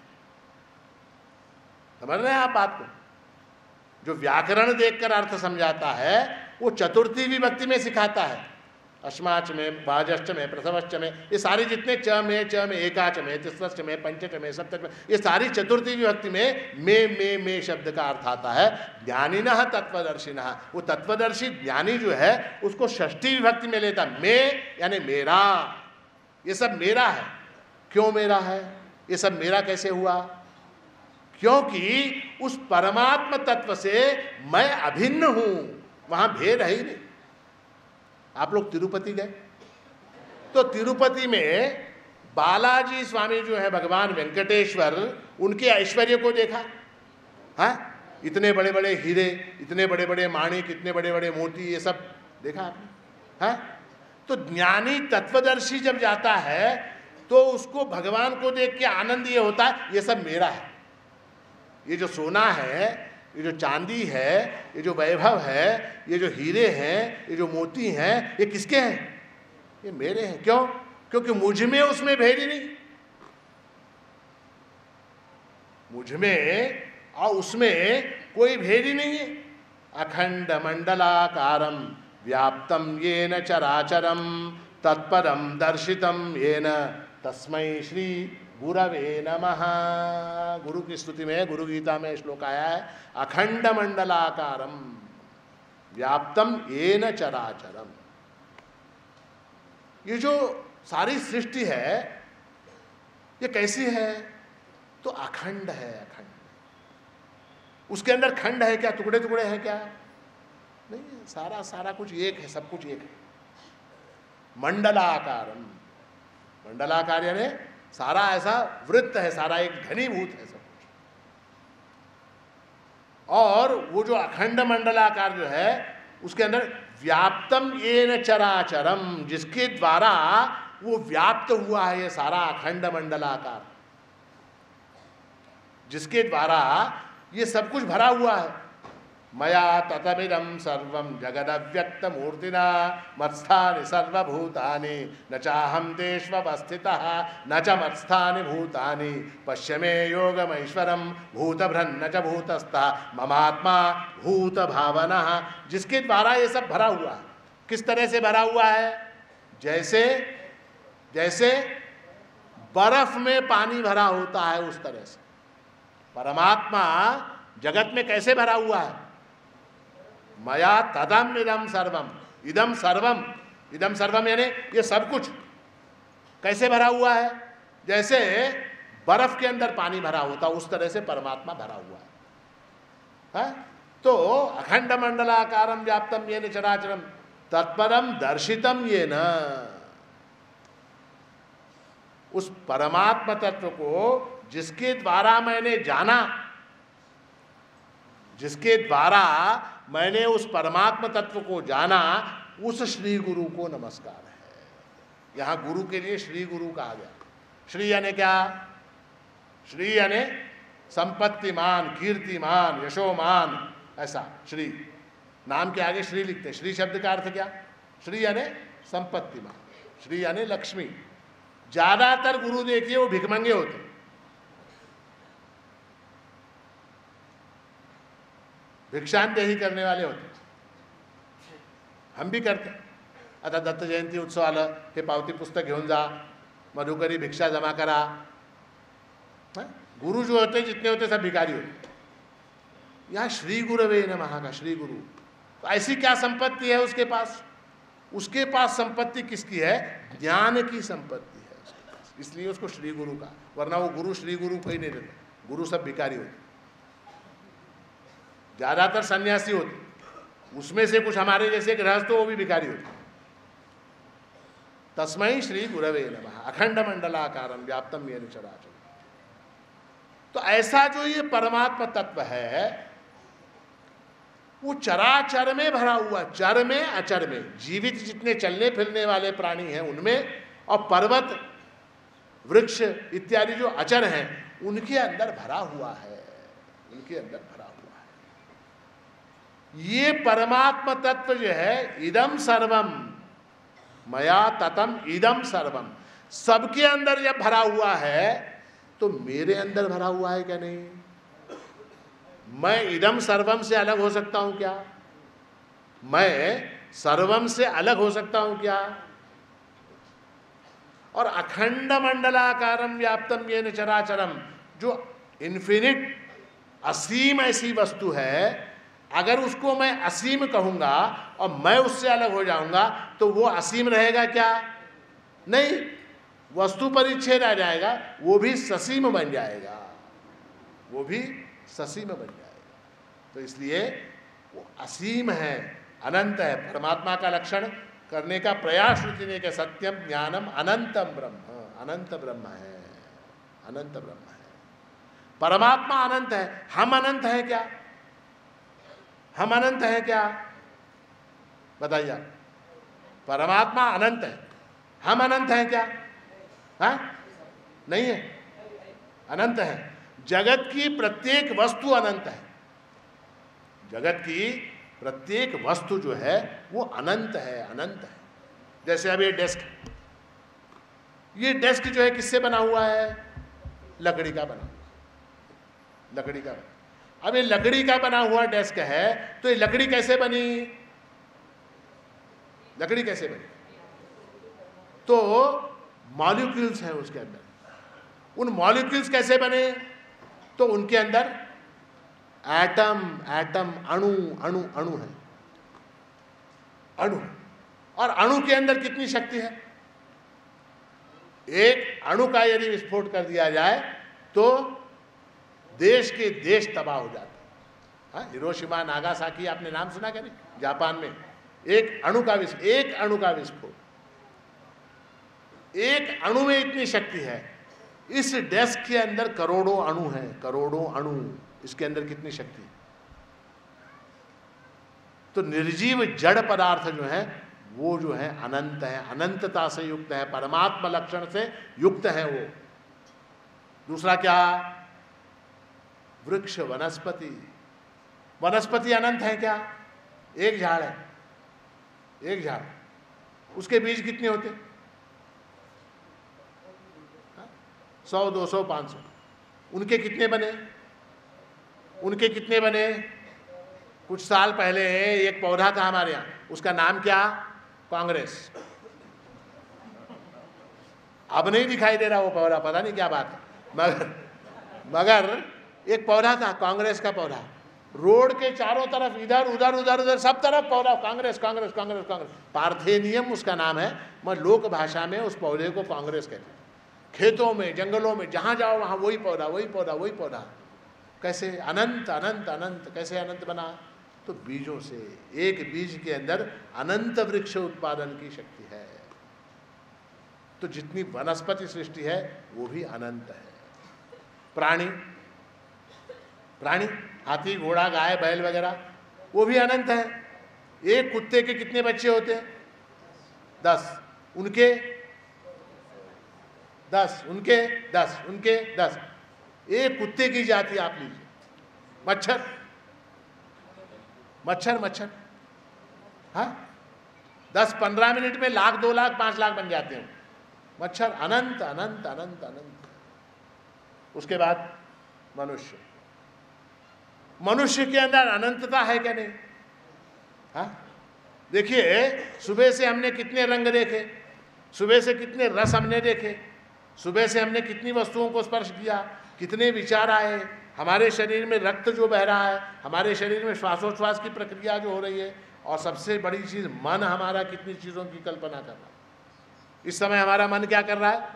समझ रहे हैं आप बात को? जो व्याकरण देखकर अर्थ समझाता है वो चतुर्थी विभक्ति में सिखाता है। अश्माच में बाजश्च में प्रथमश्च में, ये सारे जितने च में एकाच में तिस्रश्च में पंचच में सप्तच में, ये सारी चतुर्थी विभक्ति में में शब्द का अर्थ आता है। ज्ञानिनः तत्वदर्शिनः, वो तत्वदर्शी ज्ञानी जो है उसको षष्ठी विभक्ति में लेता। में यानी मेरा, ये सब मेरा है। क्यों मेरा है? ये सब मेरा कैसे हुआ? क्योंकि उस परमात्म तत्व से मैं अभिन्न हूं, वहां भेद है ही नहीं। आप लोग तिरुपति गए तो तिरुपति में बालाजी स्वामी जो है भगवान वेंकटेश्वर, उनके ऐश्वर्य को देखा? हाँ, इतने बड़े बड़े हीरे, इतने बड़े बड़े माणिक, इतने बड़े बड़े मोती, ये सब देखा आपने? हाँ, तो ज्ञानी तत्वदर्शी जब जाता है तो उसको भगवान को देख के आनंद ये होता है ये सब मेरा है। ये जो सोना है, ये जो चांदी है, ये जो वैभव है, ये जो हीरे हैं, ये जो मोती हैं, ये किसके हैं? ये मेरे हैं। क्यों? क्योंकि मुझ में उसमें भेद ही नहीं। मुझ में और उसमें कोई भेद ही नहीं है। अखंड मंडलाकारम व्याप्तम येन चराचरम तत्परम दर्शितम येन तस्मै श्री गुरवे नमः। गुरु की स्तुति में, गुरु गीता में श्लोक आया है, अखंड मंडलाकारम व्याप्तम येन चराचरम। ये जो सारी सृष्टि है ये कैसी है? तो अखंड है। अखंड, उसके अंदर खंड है क्या? टुकड़े टुकड़े हैं क्या? नहीं, सारा सारा कुछ एक है, सब कुछ एक है। मंडलाकारम, मंडलाकार यानी सारा ऐसा वृत्त है, सारा एक घनीभूत है सब कुछ। और वो जो अखंड मंडलाकार जो है उसके अंदर व्याप्तम येन चराचरम, जिसके द्वारा वो व्याप्त हुआ है ये सारा अखंड मंडलाकार, जिसके द्वारा ये सब कुछ भरा हुआ है। मया ततमिदं सर्वं जगदव्यक्त मूर्तिना मत्स्थानि सर्वभूतानि न चाहं तेष्वस्थितः न च मत्स्थानि भूतानि पश्य मे योगमैश्वरं भूतभ्रन्न च भूतस्थः ममात्मा भूत भावनः। जिसके द्वारा ये सब भरा हुआ है। किस तरह से भरा हुआ है? जैसे जैसे बर्फ में पानी भरा होता है उस तरह से परमात्मा जगत में कैसे भरा हुआ है? मया तदम इदम सर्वम, इदम सर्वम, इदम सर्वम यानी ये सब कुछ कैसे भरा हुआ है? जैसे बर्फ के अंदर पानी भरा होता उस तरह से परमात्मा भरा हुआ है। तो अखंड मंडलाकारम व्याप्तम येन चराचरम तत्परम दर्शितम येन, उस परमात्मा तत्व को जिसके द्वारा मैंने जाना, जिसके द्वारा मैंने उस परमात्मा तत्व को जाना, उस श्री गुरु को नमस्कार है। यहां गुरु के लिए श्री गुरु कहा गया। श्री यानी क्या? श्री यानी संपत्तिमान, कीर्तिमान, यशोमान, ऐसा श्री। नाम के आगे श्री लिखते हैं। श्री शब्द का अर्थ क्या? श्री यानी संपत्तिमान, श्री यानी लक्ष्मी। ज्यादातर गुरु देखिए वो भिखमंगे होते, भिक्षांदेही करने वाले होते। हम भी करते। आता दत्त जयंती उत्सव आलं, हे पावती पुस्तक घेऊन जा, मधुकरी भिक्षा जमा करा। गुरु जो होते जितने होते सब भिखारी होते। यहाँ श्री गुरवे नमः का श्री गुरु, तो ऐसी क्या संपत्ति है उसके पास? उसके पास संपत्ति किसकी है? ज्ञान की संपत्ति है उसके पास, इसलिए उसको श्री गुरु का। वरना वो गुरु श्री गुरु कोई नहीं देते, गुरु सब भिखारी होते, ज्यादातर सन्यासी होते। उसमें से कुछ हमारे जैसे गृहस्थ वो भी भिखारी होते। तस्मै श्री गुरवे नमः अखंड मंडलाकारं व्याप्तम येन चराचरम्। तो ऐसा जो ये परमात्मा तत्व है वो चराचर में भरा हुआ, चर में अचर में, जीवित जितने चलने फिरने वाले प्राणी हैं उनमें, और पर्वत वृक्ष इत्यादि जो अचर हैं उनके अंदर भरा हुआ है, उनके अंदर भरा हुआ है। ये परमात्मा तत्व जो है, इदम सर्वम मया ततम इदम सर्वम, सबके अंदर जब भरा हुआ है तो मेरे अंदर भरा हुआ है क्या? नहीं। मैं इदम सर्वम से अलग हो सकता हूं क्या? मैं सर्वम से अलग हो सकता हूं क्या? और अखंड मंडलाकारम व्याप्तम येन चराचरम, जो इन्फिनिट असीम ऐसी वस्तु है, अगर उसको मैं असीम कहूंगा और मैं उससे अलग हो जाऊंगा तो वो असीम रहेगा क्या? नहीं, वस्तु परिच्छेद आ जाएगा, वो भी ससीम बन जाएगा, वो भी ससीम बन जाएगा। तो इसलिए वो असीम है, अनंत है। परमात्मा का लक्षण करने का प्रयास श्रुति ने कि सत्यम ज्ञानम अनंतम ब्रह्म, अनंत ब्रह्म है, अनंत ब्रह्म है। परमात्मा अनंत है, हम अनंत हैं क्या? हम अनंत हैं क्या? बताइए। परमात्मा अनंत है, हम अनंत हैं क्या? हाँ, नहीं है, अनंत है। जगत की प्रत्येक वस्तु अनंत है, जगत की प्रत्येक वस्तु जो है वो अनंत है, अनंत है। जैसे अब ये डेस्क, ये डेस्क जो है किससे बना हुआ है? लकड़ी का बना हुआ, लकड़ी का बना। अब ये लकड़ी का बना हुआ डेस्क है, तो ये लकड़ी कैसे बनी? लकड़ी कैसे बनी? तो मॉलिक्यूल्स हैं उसके अंदर। उन मॉलिक्यूल्स कैसे बने? तो उनके अंदर एटम, एटम, अणु, अणु, अणु है, अणु। और अणु के अंदर कितनी शक्ति है? एक अणु का यदि विस्फोट कर दिया जाए तो देश के देश तबाह हो जाते हैं। हाँ, हिरोशिमा नागासाकी आपने नाम सुना क्या? नहीं, जापान में एक अणु का विस्फोट, एक अणु में इतनी शक्ति है। इस डेस्क के अंदर करोड़ों अणु हैं, करोड़ों अणु, इसके अंदर कितनी शक्ति है? तो निर्जीव जड़ पदार्थ जो है वो जो है अनंत है, अनंतता से युक्त है, परमात्मा लक्षण से युक्त है वो। दूसरा क्या? वृक्ष, वनस्पति। वनस्पति अनंत है क्या? एक झाड़ है, एक झाड़, उसके बीज कितने होते? 100, 200, 500। उनके कितने बने? उनके कितने बने? कुछ साल पहले एक पौधा था हमारे यहाँ, उसका नाम क्या? कांग्रेस। अब नहीं दिखाई दे रहा वो पौधा, पता नहीं क्या बात है। मगर एक पौधा था, कांग्रेस का पौधा। रोड के चारों तरफ, इधर उधर उधर उधर सब तरफ पौधा, Congress Congress Congress Congress. Parthenium उसका नाम है, मगर लोक भाषा में उस पौधे को कांग्रेस कहते हैं। खेतों में, जंगलों में जहाँ जाओ वहाँ वही पौधा, वही पौधा, वही पौधा। कैसे? अनंत अनंत अनंत। कैसे अनंत बना? तो बीजों से। एक बीज के अंदर अनंत वृक्ष उत्पादन की शक्ति है। तो जितनी वनस्पति सृष्टि है वो भी अनंत है। प्राणी, प्राणी, हाथी, घोड़ा, गाय, बैल वगैरह, वो भी अनंत है। एक कुत्ते के कितने बच्चे होते हैं? 10। उनके 10, उनके 10, उनके 10। एक कुत्ते की जाति आप लीजिए। मच्छर, मच्छर, मच्छर, हाँ, 10-15 मिनट में 1,00,000, 2,00,000, 5,00,000 बन जाते हैं मच्छर। अनंत अनंत अनंत अनंत। उसके बाद मनुष्य, मनुष्य के अंदर अनंतता है क्या? नहीं। हाँ, देखिए, सुबह से हमने कितने रंग देखे, सुबह से कितने रस हमने देखे, सुबह से हमने कितनी वस्तुओं को स्पर्श किया, कितने विचार आए, हमारे शरीर में रक्त जो बह रहा है, हमारे शरीर में श्वासोच्छ्वास की प्रक्रिया जो हो रही है, और सबसे बड़ी चीज मन हमारा कितनी चीजों की कल्पना कर रहा है। इस समय हमारा मन क्या कर रहा है?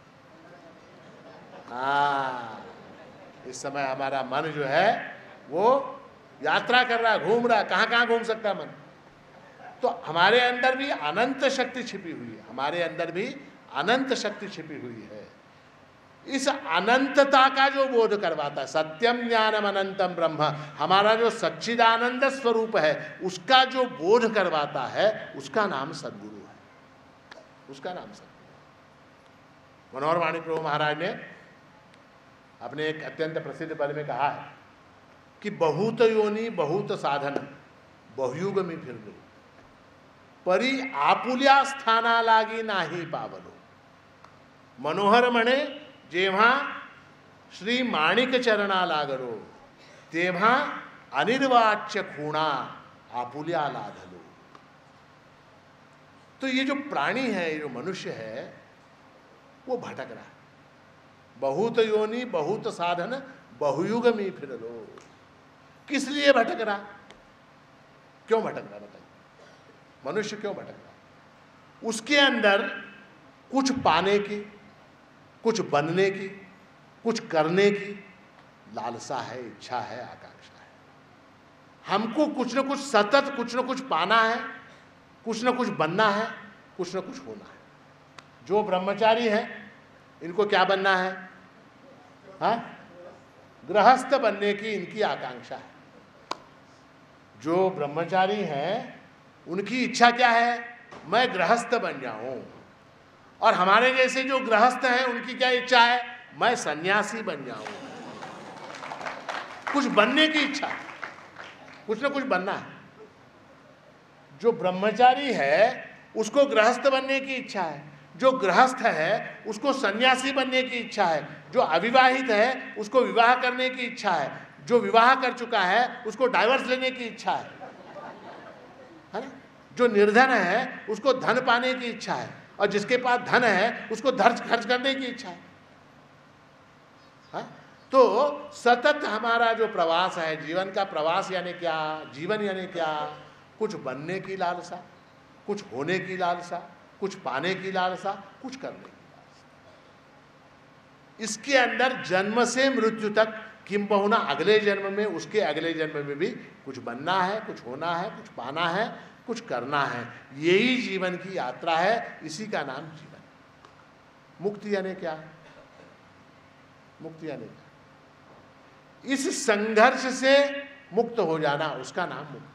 हाँ, इस समय हमारा मन जो है वो यात्रा कर रहा है, घूम रहा है। कहाँ कहाँ घूम सकता है मन? तो हमारे अंदर भी अनंत शक्ति छिपी हुई है, हमारे अंदर भी अनंत शक्ति छिपी हुई है। इस अनंतता का जो बोध करवाता है, सत्यम ज्ञानम अनंतम ब्रह्म, हमारा जो सच्चिदानंद स्वरूप है उसका जो बोध करवाता है, उसका नाम सद्गुरु है, उसका नाम सद्गुरु। मनोहर वाणी प्रभु महाराज ने अपने एक अत्यंत प्रसिद्ध पद में कहा है कि बहुत योनि बहुत साधन बहुयुग में फिर लो, परी आपुल्या स्थाना लागी नाही पावलो। मनोहर म्हणे, जेव्हा श्री माणिक चरणा लागलो तेव्हा अनिर्वाच्य खूणा आपुल्या लाधलो। तो ये जो प्राणी है, ये जो मनुष्य है, वो भटक रहा है। बहुत योनि बहुत साधन बहुयुग में फिर लो। किस लिए भटक रहा? क्यों भटक रहा? बताइए, मनुष्य क्यों भटक रहा? उसके अंदर कुछ पाने की, कुछ बनने की, कुछ करने की लालसा है, इच्छा है, आकांक्षा है। हमको कुछ न कुछ सतत कुछ न कुछ पाना है, कुछ न कुछ बनना है, कुछ न कुछ होना है। जो ब्रह्मचारी है इनको क्या बनना है? हाँ, गृहस्थ बनने की इनकी आकांक्षा है। जो ब्रह्मचारी हैं उनकी इच्छा क्या है? मैं गृहस्थ बन जाऊं। और हमारे जैसे जो गृहस्थ हैं उनकी क्या इच्छा है? मैं सन्यासी बन जाऊं। कुछ बनने की इच्छा, कुछ ना कुछ बनना है। जो ब्रह्मचारी है उसको गृहस्थ बनने की इच्छा है, जो गृहस्थ है उसको सन्यासी बनने की इच्छा है, जो अविवाहित है उसको विवाह करने की इच्छा है, जो विवाह कर चुका है उसको डाइवर्स लेने की इच्छा है ना? जो निर्धन है उसको धन पाने की इच्छा है, और जिसके पास धन है उसको धन खर्च करने की इच्छा है। हाँ? तो सतत हमारा जो प्रवास है, जीवन का प्रवास यानी क्या? जीवन यानी क्या? कुछ बनने की लालसा, कुछ होने की लालसा, कुछ पाने की लालसा, कुछ करने की लालसा। इसके अंदर जन्म से मृत्यु तक, किंबहुना अगले जन्म में, उसके अगले जन्म में भी कुछ बनना है, कुछ होना है, कुछ पाना है, कुछ करना है। यही जीवन की यात्रा है, इसी का नाम जीवन। मुक्ति यानी क्या? मुक्ति यानी क्या? इस संघर्ष से मुक्त हो जाना, उसका नाम मुक्ति।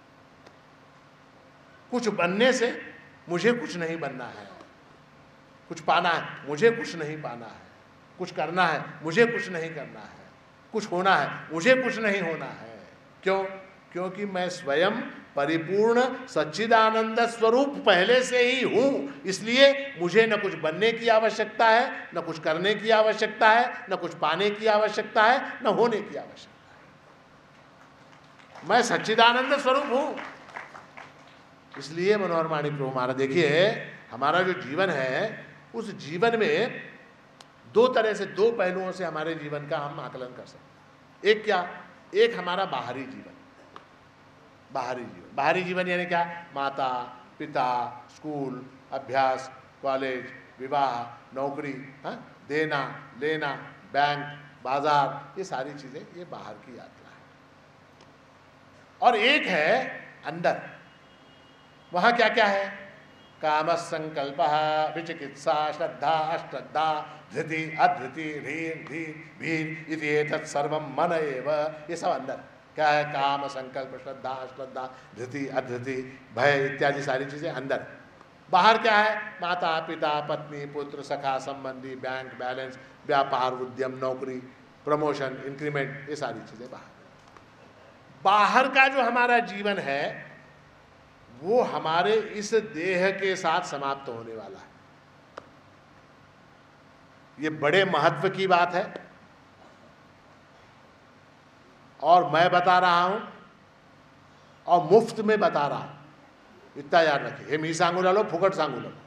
कुछ बनने से मुझे कुछ नहीं बनना है, कुछ पाना है मुझे कुछ नहीं पाना है, कुछ करना है मुझे कुछ नहीं करना है, कुछ होना है मुझे कुछ नहीं होना है। क्यों? क्योंकि मैं स्वयं परिपूर्ण सच्चिदानंद स्वरूप पहले से ही हूं। इसलिए मुझे न कुछ बनने की आवश्यकता है, न कुछ करने की आवश्यकता है, न कुछ पाने की आवश्यकता है, न होने की आवश्यकता है। मैं सच्चिदानंद स्वरूप हूं। इसलिए मनोहर वाणी प्रभु महाराज, देखिए हमारा जो जीवन है, उस जीवन में दो तरह से, दो पहलुओं से हमारे जीवन का हम आकलन कर सकते हैं। एक क्या? एक हमारा बाहरी जीवन। बाहरी जीवन, बाहरी जीवन यानी क्या? माता पिता, स्कूल, अभ्यास, कॉलेज, विवाह, नौकरी, देना लेना, बैंक, बाजार, ये सारी चीजें, ये बाहर की यात्रा है। और एक है अंदर। वहां क्या क्या है? काम, संकल्प, विचिकित्सा, श्रद्धा, अश्रद्धा, धृति, अधृति, ह्रीं, धीर, भीर, इति एतत् सर्वं मन एव। ये सब अंदर। क्या है? काम, संकल्प, श्रद्धा, अश्रद्धा, धृति, अधृति, भय इत्यादि सारी चीजें अंदर। बाहर क्या है? माता, पिता, पत्नी, पुत्र, सखा, संबंधी, बैंक बैलेंस, व्यापार, उद्यम, नौकरी, प्रमोशन, इंक्रीमेंट, ये सारी चीजें बाहर। बाहर का जो हमारा जीवन है वो हमारे इस देह के साथ समाप्त होने वाला है। ये बड़े महत्व की बात है और मैं बता रहा हूं और मुफ्त में बता रहा हूं, इतना याद रखिए। हे मी सांगू लो, फुकट सांगू लो।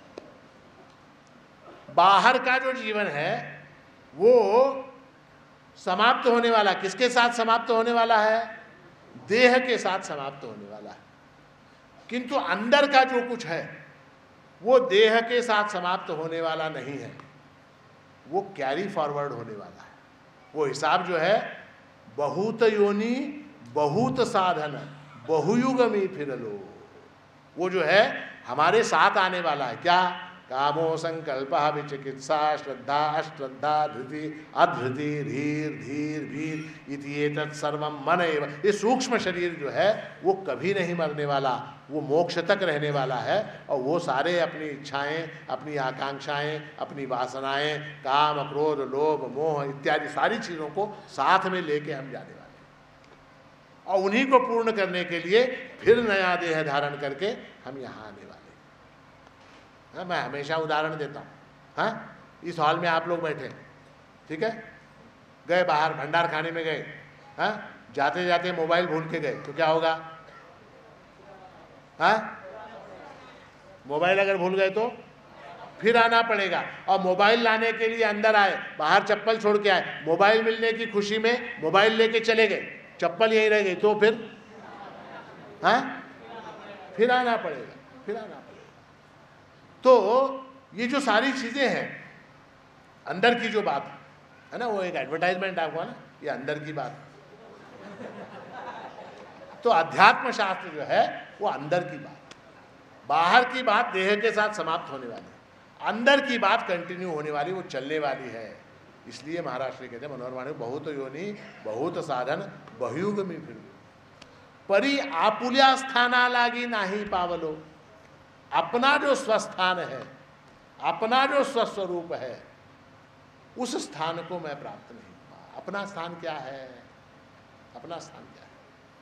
बाहर का जो जीवन है वो समाप्त होने वाला, किसके साथ समाप्त होने वाला है? देह के साथ समाप्त होने वाला है। किंतु अंदर का जो कुछ है वो देह के साथ समाप्त होने वाला नहीं है, वो कैरी फॉरवर्ड होने वाला है। वो हिसाब जो है, बहुत योनि बहुत साधन बहुयुगमी फिर लो, वो जो है हमारे साथ आने वाला है। क्या? कामो संकल्प विचिकित्सा श्रद्धा अश्रद्धा धृति अधृति धीर धीर भीर इति एतत् सर्वम मन एव। ये सूक्ष्म शरीर जो है वो कभी नहीं मरने वाला, वो मोक्ष तक रहने वाला है। और वो सारे अपनी इच्छाएं, अपनी आकांक्षाएं, अपनी वासनाएं, काम, क्रोध, लोभ, मोह इत्यादि सारी चीज़ों को साथ में लेके हम जाने वाले हैं। और उन्हीं को पूर्ण करने के लिए फिर नया देह धारण करके हम यहाँ आने वाले। हाँ, मैं हमेशा उदाहरण देता हूँ। हाँ, इस हॉल में आप लोग बैठे, ठीक है, गए बाहर भंडार खाने में गए, हाँ, जाते जाते मोबाइल भूल के गए तो क्या होगा? हाँ, मोबाइल अगर भूल गए तो फिर आना पड़ेगा। और मोबाइल लाने के लिए अंदर आए, बाहर चप्पल छोड़ के आए, मोबाइल मिलने की खुशी में मोबाइल लेके चले गए, चप्पल यहीं रह गई तो फिर हाँ, फिर आना पड़ेगा, फिर आना पड़ेगा। तो ये जो सारी चीजें हैं अंदर की जो बात है ना, वो एक एडवर्टाइजमेंट आपको है ना, ये अंदर की बात। तो अध्यात्म शास्त्र जो है वो अंदर की बात, बाहर की बात देह के साथ समाप्त होने वाली है, अंदर की बात कंटिन्यू होने वाली, वो चलने वाली है। इसलिए महाराज श्री कहते हैं मनोहर वाणी, बहुत योनि बहुत साधन बहुयुग में फिर परी आपुल्या स्थाना लागी नाही पावलो। अपना जो स्वस्थान है, अपना जो स्वस्वरूप है, उस स्थान को मैं प्राप्त नहीं हुआ। अपना स्थान क्या है? अपना स्थान क्या है?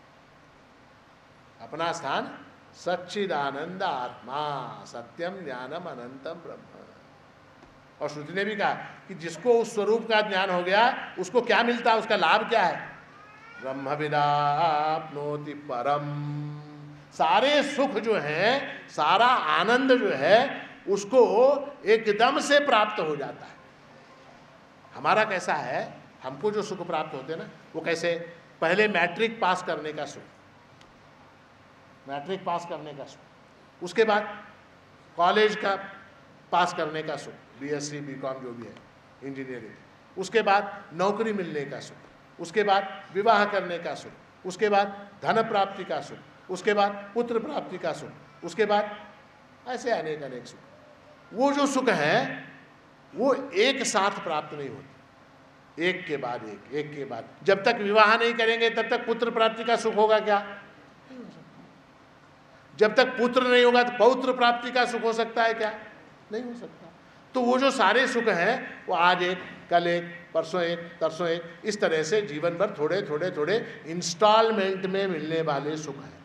अपना स्थान सच्चिदानंद आत्मा, सत्यम ज्ञानम अनंतम ब्रह्म। और श्रुति ने भी कहा कि जिसको उस स्वरूप का ज्ञान हो गया उसको क्या मिलता है, उसका लाभ क्या है? ब्रह्मविदाप्नोति परम। सारे सुख जो है, सारा आनंद जो है, उसको एकदम से प्राप्त हो जाता है। हमारा कैसा है, हमको जो सुख प्राप्त होते हैं ना, वो कैसे? पहले मैट्रिक पास करने का सुख, मैट्रिक पास करने का सुख, उसके बाद कॉलेज का पास करने का सुख, बीएससी बीकॉम जो भी है, इंजीनियरिंग, उसके बाद नौकरी मिलने का सुख, उसके बाद विवाह करने का सुख, उसके बाद धन प्राप्ति का सुख, उसके बाद पुत्र प्राप्ति का सुख, उसके बाद ऐसे अनेक अनेक सुख। वो जो सुख है वो एक साथ प्राप्त नहीं होते, एक के बाद एक, एक के बाद। जब तक विवाह नहीं करेंगे तब तक पुत्र प्राप्ति का सुख होगा क्या? नहीं हो सकता। जब तक पुत्र नहीं होगा तो पौत्र प्राप्ति का सुख हो सकता है क्या? नहीं हो सकता। तो वो जो सारे सुख हैं वो आज एक, कल एक, परसों एक, तरसों एक, इस तरह से जीवन भर थोड़े थोड़े थोड़े इंस्टॉलमेंट में मिलने वाले सुख हैं।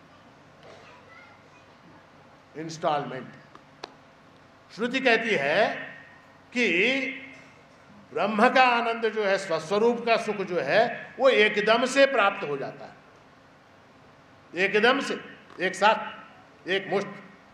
इंस्टॉलमेंट। श्रुति कहती है कि ब्रह्म का आनंद जो है, स्वस्वरूप का सुख जो है, वो एकदम से प्राप्त हो जाता है, एकदम से, एक साथ, एक मुश्त।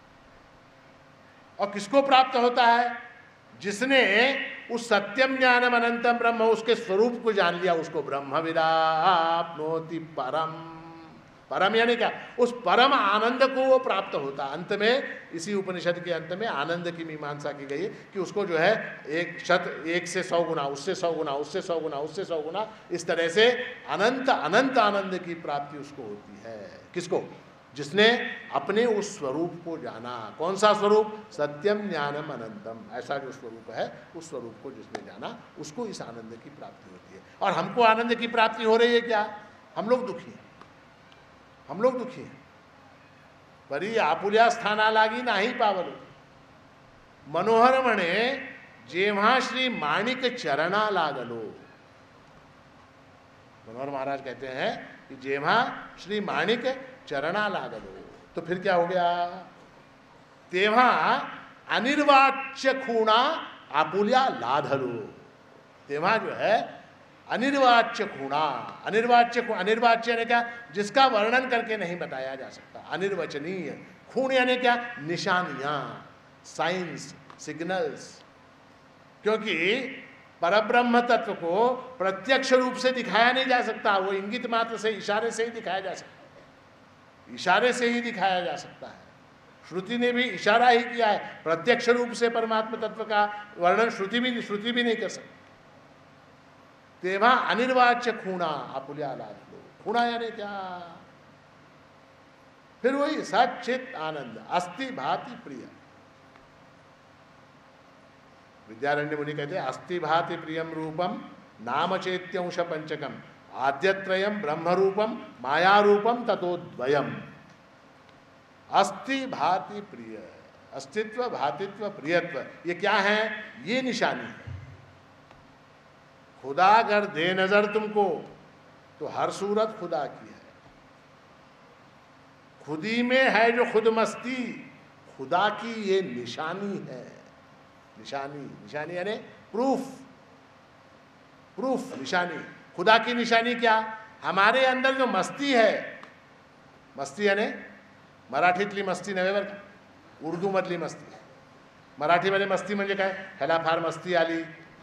और किसको प्राप्त होता है? जिसने उस सत्यम ज्ञानम अनंतम ब्रह्म, उसके स्वरूप को जान लिया, उसको ब्रह्मविदाप्नोति परम। परम यानी क्या? उस परम आनंद को वो प्राप्त होता। अंत में इसी उपनिषद के अंत में आनंद की मीमांसा की गई है कि उसको जो है एक से 100 गुना, उससे 100 गुना, उससे 100 गुना, उससे 100 गुना, इस तरह से अनंत अनंत आनंद की प्राप्ति उसको होती है। किसको? जिसने अपने उस स्वरूप को जाना। कौन सा स्वरूप? सत्यम ज्ञानम अनंतम। ऐसा जो स्वरूप है, उस स्वरूप को जिसने जाना, उसको इस आनंद की प्राप्ति होती है। और हमको आनंद की प्राप्ति हो रही है क्या? हम लोग दुखी हैं, हम लोग दुखी हैं। परी आपुल्या स्थाना लागी नाही पावलो, मनोहर म्हणे जेव्हा श्री माणिक चरणा लागलो। मनोहर महाराज कहते हैं कि जेव्हा श्री माणिक चरणा लागलो, तो फिर क्या हो गया? तेव्हा अनिर्वाच्य खूणा आपुल्या लाधलो। तेव्हा जो है अनिर्वाच्य खूणा, अनिर्वाच्य यानी क्या? जिसका वर्णन करके नहीं बताया जा सकता, अनिर्वचनीय। खूण यानी क्या? निशानियां, साइंस, सिग्नल्स। क्योंकि परब्रह्म तत्व को प्रत्यक्ष रूप से दिखाया नहीं जा सकता, वो इंगित मात्र से, इशारे से ही दिखाया जा सकता है, इशारे से ही दिखाया जा सकता है। श्रुति ने भी इशारा ही किया है, प्रत्यक्ष रूप से परमात्मा तत्व का वर्णन श्रुति भी नहीं कर सकती। तेव्हा अनिर्वाच्य खूणा आपुल्या लाधलो। खूणा यानी क्या? फिर वही सच्चित आनंद, अस्ति भाति प्रिय। विद्यारण्य मुनि कहते हैं अस्ति भाति प्रियम रूपम नाम चेत्यंश पंचकम आद्यत्रयम ब्रह्म रूपम माया रूपम ततोद्वयम। अस्ति भाति प्रिय, अस्तित्व, भातित्व, प्रियत्व, ये क्या है? ये निशानी है। खुदा अगर दे नजर तुमको तो हर सूरत खुदा की है। खुदी में है जो खुद मस्ती, खुदा की ये निशानी है। निशानी यानी प्रूफ, निशानी। खुदा की निशानी क्या? हमारे अंदर जो मस्ती है, मस्ती यानी मराठीतली मस्ती नव्हे बरं का, उर्दू मधली मस्ती। मराठीमध्ये मस्ती म्हणजे काय? ह्याला फार मस्ती आली,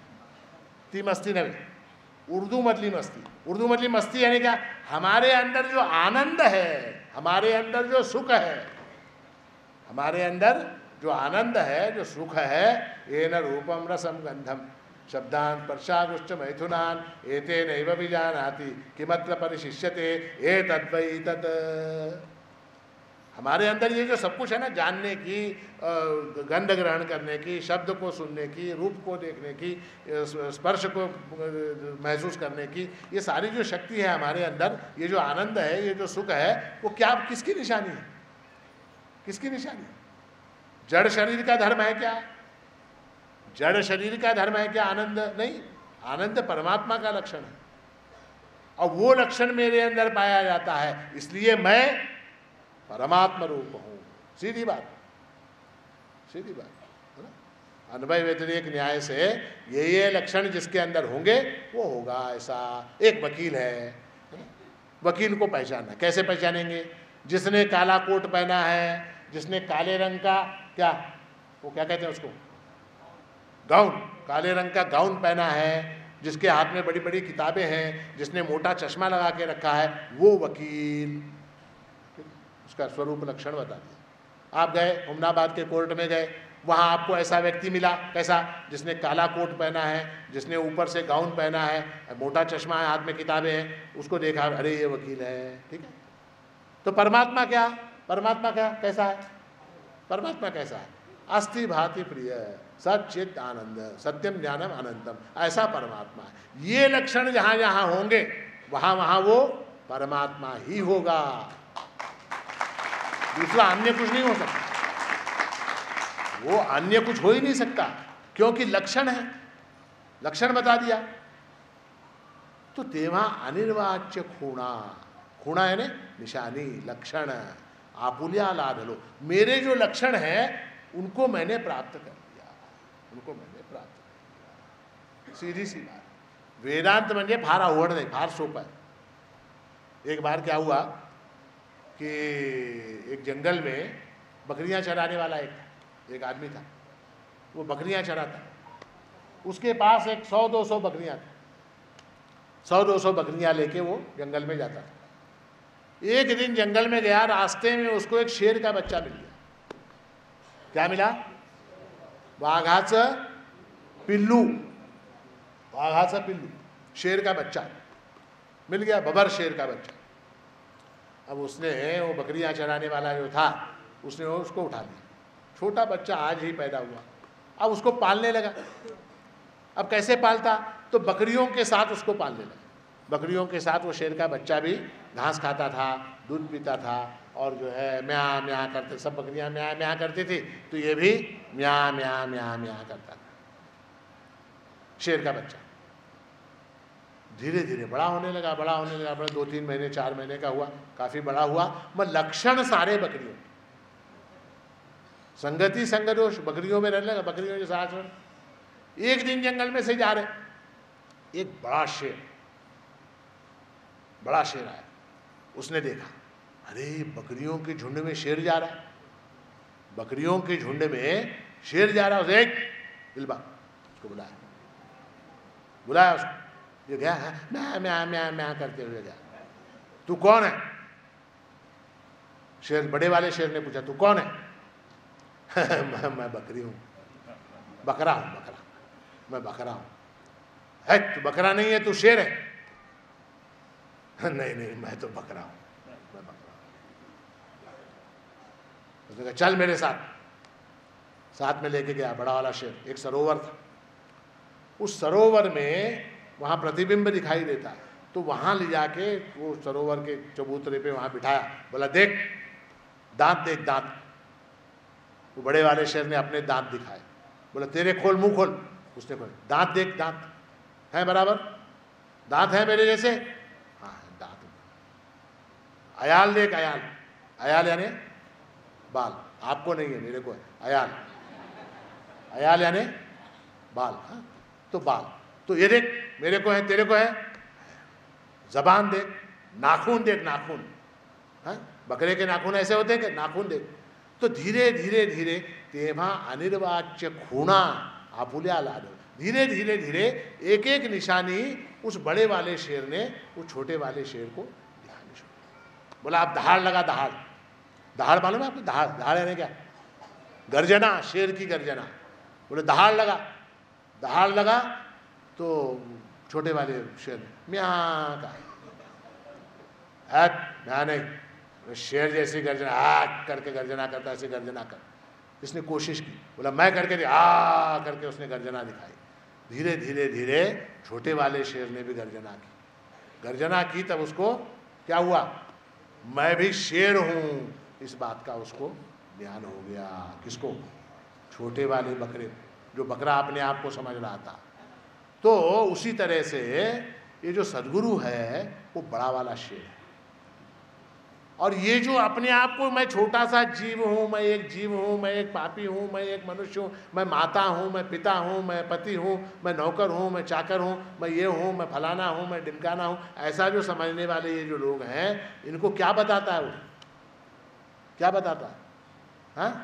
ती मस्ती नव्हे, उर्दू मधली मस्ती यानी क्या? हमारे अंदर जो आनंद है, हमारे अंदर जो सुख है, हमारे अंदर जो आनंद है, जो सुख है, येन रूपम रसम गंधम शब्दान स्पर्शागुश्च मैथुनान एते नैव विजानाति किमत्र परिशिष्यते एतद्वै तत्। हमारे अंदर ये जो सब कुछ है ना, जानने की, गंध ग्रहण करने की, शब्द को सुनने की, रूप को देखने की, स्पर्श को महसूस करने की, ये सारी जो शक्ति है हमारे अंदर, ये जो आनंद है, ये जो सुख है, वो क्या, किसकी निशानी है? किसकी निशानी? जड़ शरीर का धर्म है क्या? जड़ शरीर का धर्म है क्या आनंद? नहीं, आनंद परमात्मा का लक्षण है, और वो लक्षण मेरे अंदर पाया जाता है, इसलिए मैं परमात्मा रूप हूं। सीधी बात है ना? अनवय व्यतिरेक न्याय से ये लक्षण जिसके अंदर होंगे वो होगा ऐसा। एक वकील है, वकील को पहचानना, कैसे पहचानेंगे? जिसने काला कोट पहना है, जिसने काले रंग का वो क्या कहते हैं उसको, गाउन, काले रंग का गाउन पहना है, जिसके हाथ में बड़ी बड़ी किताबें हैं, जिसने मोटा चश्मा लगा के रखा है, वो वकील। उसका स्वरूप लक्षण बता दिया। आप गए हुमनाबाद के कोर्ट में गए, वहाँ आपको ऐसा व्यक्ति मिला, कैसा? जिसने काला कोट पहना है, जिसने ऊपर से गाउन पहना है, मोटा चश्मा है, हाथ में किताबें हैं, उसको देखा, अरे ये वकील है, ठीक है। तो परमात्मा क्या? कैसा है? परमात्मा कैसा है? अस्ति भाति प्रिय सच्चित आनंद सत्यम ज्ञानम अनंतम, ऐसा परमात्मा है। ये लक्षण जहाँ जहाँ होंगे वहाँ वहाँ वो परमात्मा ही होगा, दूसरा अन्य कुछ नहीं हो सकता। वो अन्य कुछ हो ही नहीं सकता, क्योंकि लक्षण है, लक्षण बता दिया। तो तेव्हा अनिर्वाच्य खूणा यानी निशानी, लक्षण। आपुल्या लाधलो, मेरे जो लक्षण हैं उनको मैंने प्राप्त कर लिया, सीधी सी बात। वेदांत म्हणजे फार अवघड नाही, फार सोपं है। एक बार क्या हुआ कि एक जंगल में बकरियां चराने वाला एक आदमी था, वो बकरियां चराता, उसके पास एक 100-200 बकरियां थी, 100-200 बकरियां लेके वो जंगल में जाता था। एक दिन जंगल में गया, रास्ते में उसको एक शेर का बच्चा मिल गया। क्या मिला? वाघाचं पिल्लू, शेर का बच्चा मिल गया, बबर शेर का बच्चा। अब उसने, वो बकरियां चराने वाला जो था, उसने उसको उठा लिया। छोटा बच्चा आज ही पैदा हुआ, अब उसको पालने लगा। अब कैसे पालता? तो बकरियों के साथ उसको पालने लगा। बकरियों के साथ वो शेर का बच्चा भी घास खाता था, दूध पीता था, और जो है म्या म्या करते, सब बकरियां म्या म्या करती थी, तो ये भी म्या म्या म्या म्या करता था, शेर का बच्चा। धीरे धीरे बड़ा होने लगा, बड़ा 2-3 महीने 4 महीने का हुआ, काफी बड़ा हुआ। मैं लक्षण सारे बकरियों, संगति संगदोष बकरियों में रहने लगा, बकरियों के साथ में। एक दिन जंगल में से जा रहे, एक बड़ा शेर आया। उसने देखा, अरे बकरियों के झुंड में शेर जा रहा है, बकरियों के झुंड में शेर जा रहा है। उसे एक बिल्बा, उसको बुलाया उसको। ये गया, म्या म्या म्या म्या करते हुए गया। तू कौन है? शेर, बड़े वाले शेर ने पूछा, तू कौन है? मैं बकरी हूं, बकरा हूं, मैं बकरा हूं। है तू बकरा नहीं है, तू शेर है। नहीं, मैं तो बकरा हूं, मैं बकरा हूं। उसने कहा चल मेरे साथ में लेके गया। बड़ा वाला शेर, एक सरोवर था, उस सरोवर में वहां प्रतिबिंब दिखाई देता, तो वहां ले जाके वो सरोवर के चबूतरे पे वहां बिठाया। बोला देख, दांत देख, दांत। वो बड़े वाले शेर ने अपने दांत दिखाए। बोला तेरे खोल, मुंह खोल। उसने खोल, दांत देख, दांत है बराबर, दांत है मेरे जैसे। हाँ दांत। अयाल देख, अयाल यानी बाल, आपको नहीं है, मेरे को है अयाल यानी बाल। हाँ तो बाल, तो ये देख, मेरे को है, तेरे को है। जबान देख, नाखून देख, नाखून। हाँ बकरे के नाखून ऐसे होते हैं कि नाखून देख। तो धीरे धीरे तेव्हा अनिर्वाच्य खूणा आपुल्या लाड, धीरे धीरे एक एक निशानी उस बड़े वाले शेर ने उस छोटे वाले शेर को दिखानी शुरू। बोला आप दहाड़ लगा, दहाड़ मालूम है आपको? दहाड़ यानी क्या? गर्जना, शेर की गर्जना। बोले दहाड़ लगा, तो छोटे वाले शेर ने म्या का, म्या नहीं, शेर जैसी गर्जना करके गर्जना करता, ऐसे गर्जना कर। इसने कोशिश की, बोला मैं करके दे, करके उसने गर्जना दिखाई। धीरे धीरे छोटे वाले शेर ने भी गर्जना की। तब उसको क्या हुआ, मैं भी शेर हूं, इस बात का उसको ज्ञान हो गया। किसको? छोटे वाले बकरे, जो बकरा अपने आप को समझ रहा था। तो उसी तरह से ये जो सद्गुरु है वो बड़ा वाला शेर है, और ये जो अपने आप को मैं छोटा सा जीव हूँ, मैं एक जीव हूँ, मैं एक पापी हूँ, मैं एक मनुष्य हूँ, मैं माता हूँ, मैं पिता हूँ, मैं पति हूँ, मैं नौकर हूँ, मैं चाकर हूँ, मैं ये हूँ, मैं फलाना हूँ, मैं ढिमकाना हूँ, ऐसा जो समझने वाले ये जो लोग हैं, इनको क्या बताता है वो? क्या बताता है? हाँ,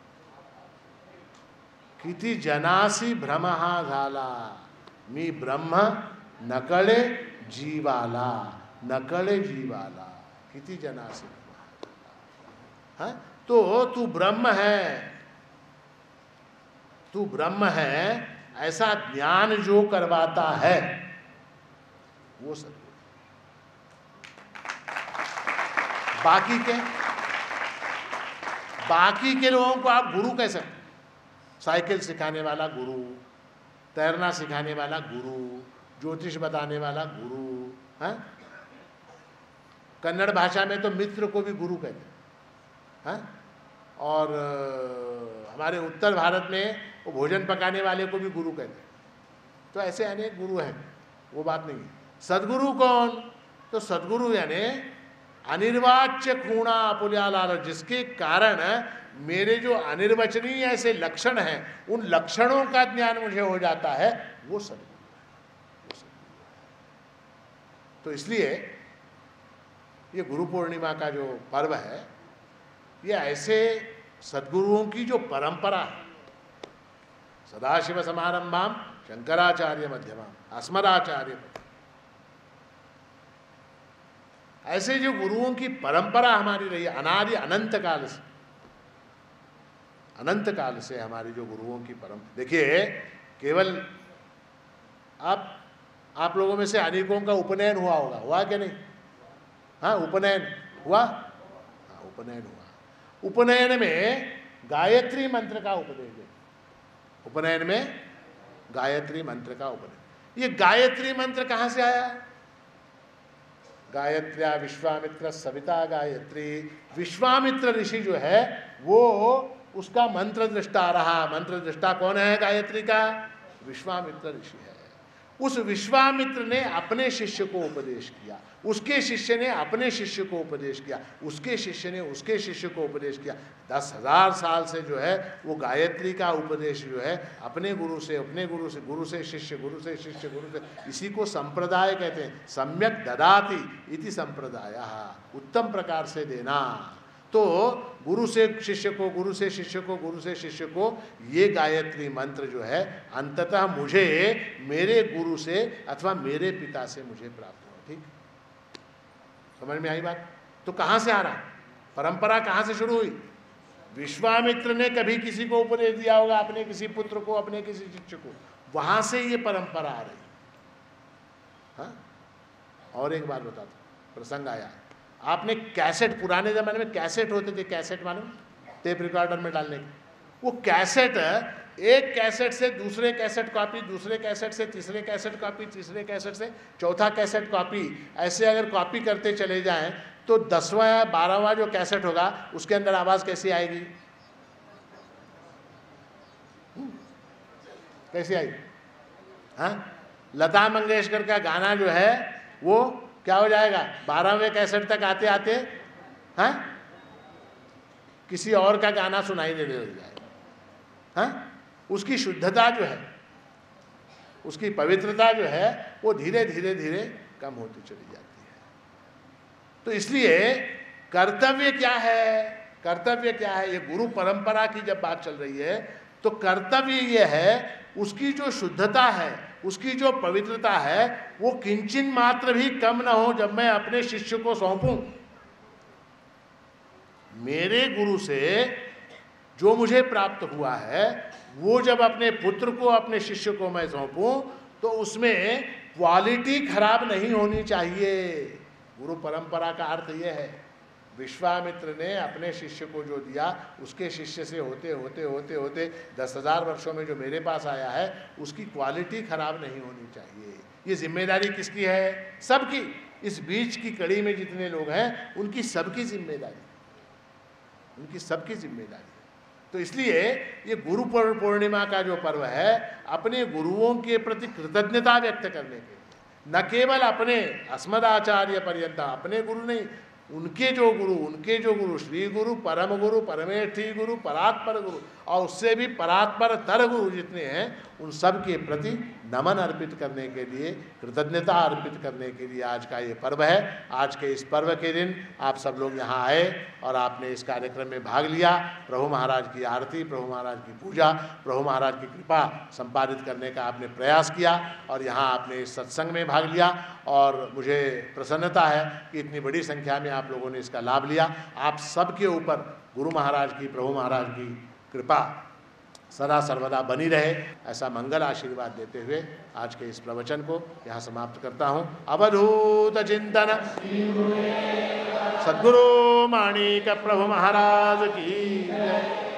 किती जनासी भ्रमहा झाला, मी ब्रह्म नकळे जीवाला, नकळे जीवाला, किती जनासी। हाँ तो तू ब्रह्म है, ऐसा ज्ञान जो करवाता है वो सद्गुरु। बाकी के लोगों को आप गुरु कह सकते। साइकिल सिखाने वाला गुरु, तैरना सिखाने वाला गुरु, ज्योतिष बताने वाला गुरु। हाँ, कन्नड़ भाषा में तो मित्र को भी गुरु कहते हैं। हाँ, और हमारे उत्तर भारत में वो भोजन पकाने वाले को भी गुरु कहते हैं। तो ऐसे अनेक गुरु हैं, वो बात नहीं है। सद्गुरु कौन? तो सद्गुरु यानी अनिर्वाच्य खूणा आपुल्यालाल, जिसके कारण मेरे जो अनिर्वचनीय ऐसे लक्षण हैं, उन लक्षणों का ज्ञान मुझे हो जाता है, वो सद्गुरु है। तो इसलिए ये गुरु पूर्णिमा का जो पर्व है, ये ऐसे सद्गुरुओं की जो परंपरा है, सदाशिव समारंभाम शंकराचार्य मध्यमाम अस्मदाचार्य, ऐसे जो गुरुओं की परंपरा हमारी रही है अनादि अनंत काल से हमारी जो गुरुओं की परंपरा। देखिए, केवल आप लोगों में से अनेकों का उपनयन हुआ क्या नहीं? हाँ, उपनयन हुआ। हाँ, उपनयन हुआ। उपनयन में गायत्री मंत्र का उपदेश है। उपनयन में गायत्री मंत्र का उपदेश। ये गायत्री मंत्र कहाँ से आया? गायत्र्या विश्वामित्र सविता गायत्री। विश्वामित्र ऋषि जो है वो उसका मंत्र दृष्टा रहा। मंत्र दृष्टा कौन है गायत्री का? विश्वामित्र ऋषि है। उस विश्वामित्र ने अपने शिष्य को उपदेश किया, उसके शिष्य ने अपने शिष्य को उपदेश किया, उसके शिष्य ने उसके शिष्य को उपदेश किया। 10,000 साल से जो है वो गायत्री का उपदेश जो है अपने गुरु से गुरु से शिष्य, गुरु से शिष्य, गुरु से, इसी को संप्रदाय कहते हैं। सम्यक ददाति इति संप्रदायः, उत्तम प्रकार से देना। तो गुरु से शिष्य को, गुरु से शिष्य को, गुरु से शिष्य को, ये गायत्री मंत्र जो है अंततः मुझे मेरे गुरु से अथवा मेरे पिता से मुझे प्राप्त हुआ। ठीक, समझ में आई बात? तो कहाँ से आ रहा? परंपरा कहाँ से शुरू हुई? विश्वामित्र ने कभी किसी को उपदेश दिया होगा, अपने किसी पुत्र को, अपने किसी शिष्य को, वहां से ये परंपरा आ रही। हाँ, और एक बात बताता, प्रसंग आया, आपने कैसेट, पुराने ज़माने में कैसेट होते थे, कैसेट मालूम, टेप रिकॉर्डर में डालने के, वो कैसेट, एक कैसेट से दूसरे कैसेट कॉपी, दूसरे कैसेट से तीसरे कैसेट कॉपी, तीसरे कैसेट से चौथा कैसेट कॉपी, ऐसे अगर कॉपी करते चले जाएं तो 10वां या 12वां जो कैसेट होगा उसके अंदर आवाज़ कैसी आएगी? कैसी आएगी? हाँ, लता मंगेशकर का गाना जो है वो क्या हो जाएगा? 12वें कैसेट तक आते आते हाँ किसी और का गाना सुनाई देने लग जाएगा। हाँ, उसकी शुद्धता जो है, उसकी पवित्रता जो है वो धीरे धीरे धीरे कम होती चली जाती है। तो इसलिए कर्तव्य क्या है? कर्तव्य क्या है? ये गुरु परंपरा की जब बात चल रही है तो कर्तव्य ये है, उसकी जो शुद्धता है, उसकी जो पवित्रता है, वो किंचिन मात्र भी कम ना हो जब मैं अपने शिष्य को सौंपूं। मेरे गुरु से जो मुझे प्राप्त हुआ है वो जब अपने पुत्र को, अपने शिष्य को मैं सौंपूं तो उसमें क्वालिटी खराब नहीं होनी चाहिए। गुरु परंपरा का अर्थ यह है, विश्वामित्र ने अपने शिष्य को जो दिया, उसके शिष्य से होते होते होते होते 10,000 वर्षों में जो मेरे पास आया है उसकी क्वालिटी खराब नहीं होनी चाहिए। ये जिम्मेदारी किसकी है? सबकी। इस बीच की कड़ी में जितने लोग हैं उनकी सबकी जिम्मेदारी, उनकी सबकी जिम्मेदारी। तो इसलिए ये गुरु पूर्णिमा का जो पर्व है अपने गुरुओं के प्रति कृतज्ञता व्यक्त करने के लिए, न केवल अपने अस्मदाचार्य पर्यंत, अपने गुरु नहीं, उनके जो गुरु श्री गुरु, परम गुरु, परमेष्ठी गुरु, परात्पर गुरु और उससे भी परात्पर तर गुरु जितने हैं उन सब के प्रति नमन अर्पित करने के लिए, कृतज्ञता अर्पित करने के लिए आज का ये पर्व है। आज के इस पर्व के दिन आप सब लोग यहाँ आए और आपने इस कार्यक्रम में भाग लिया। प्रभु महाराज की आरती, प्रभु महाराज की पूजा, प्रभु महाराज की कृपा संपादित करने का आपने प्रयास किया और यहाँ आपने इस सत्संग में भाग लिया और मुझे प्रसन्नता है कि इतनी बड़ी संख्या में आप लोगों ने इसका लाभ लिया। आप सबके ऊपर गुरु महाराज की, प्रभु महाराज की कृपा सदा सर्वदा बनी रहे, ऐसा मंगल आशीर्वाद देते हुए आज के इस प्रवचन को यहाँ समाप्त करता हूँ। अवधूत चिंतन सद्गुरु माणिक प्रभु महाराज की जय।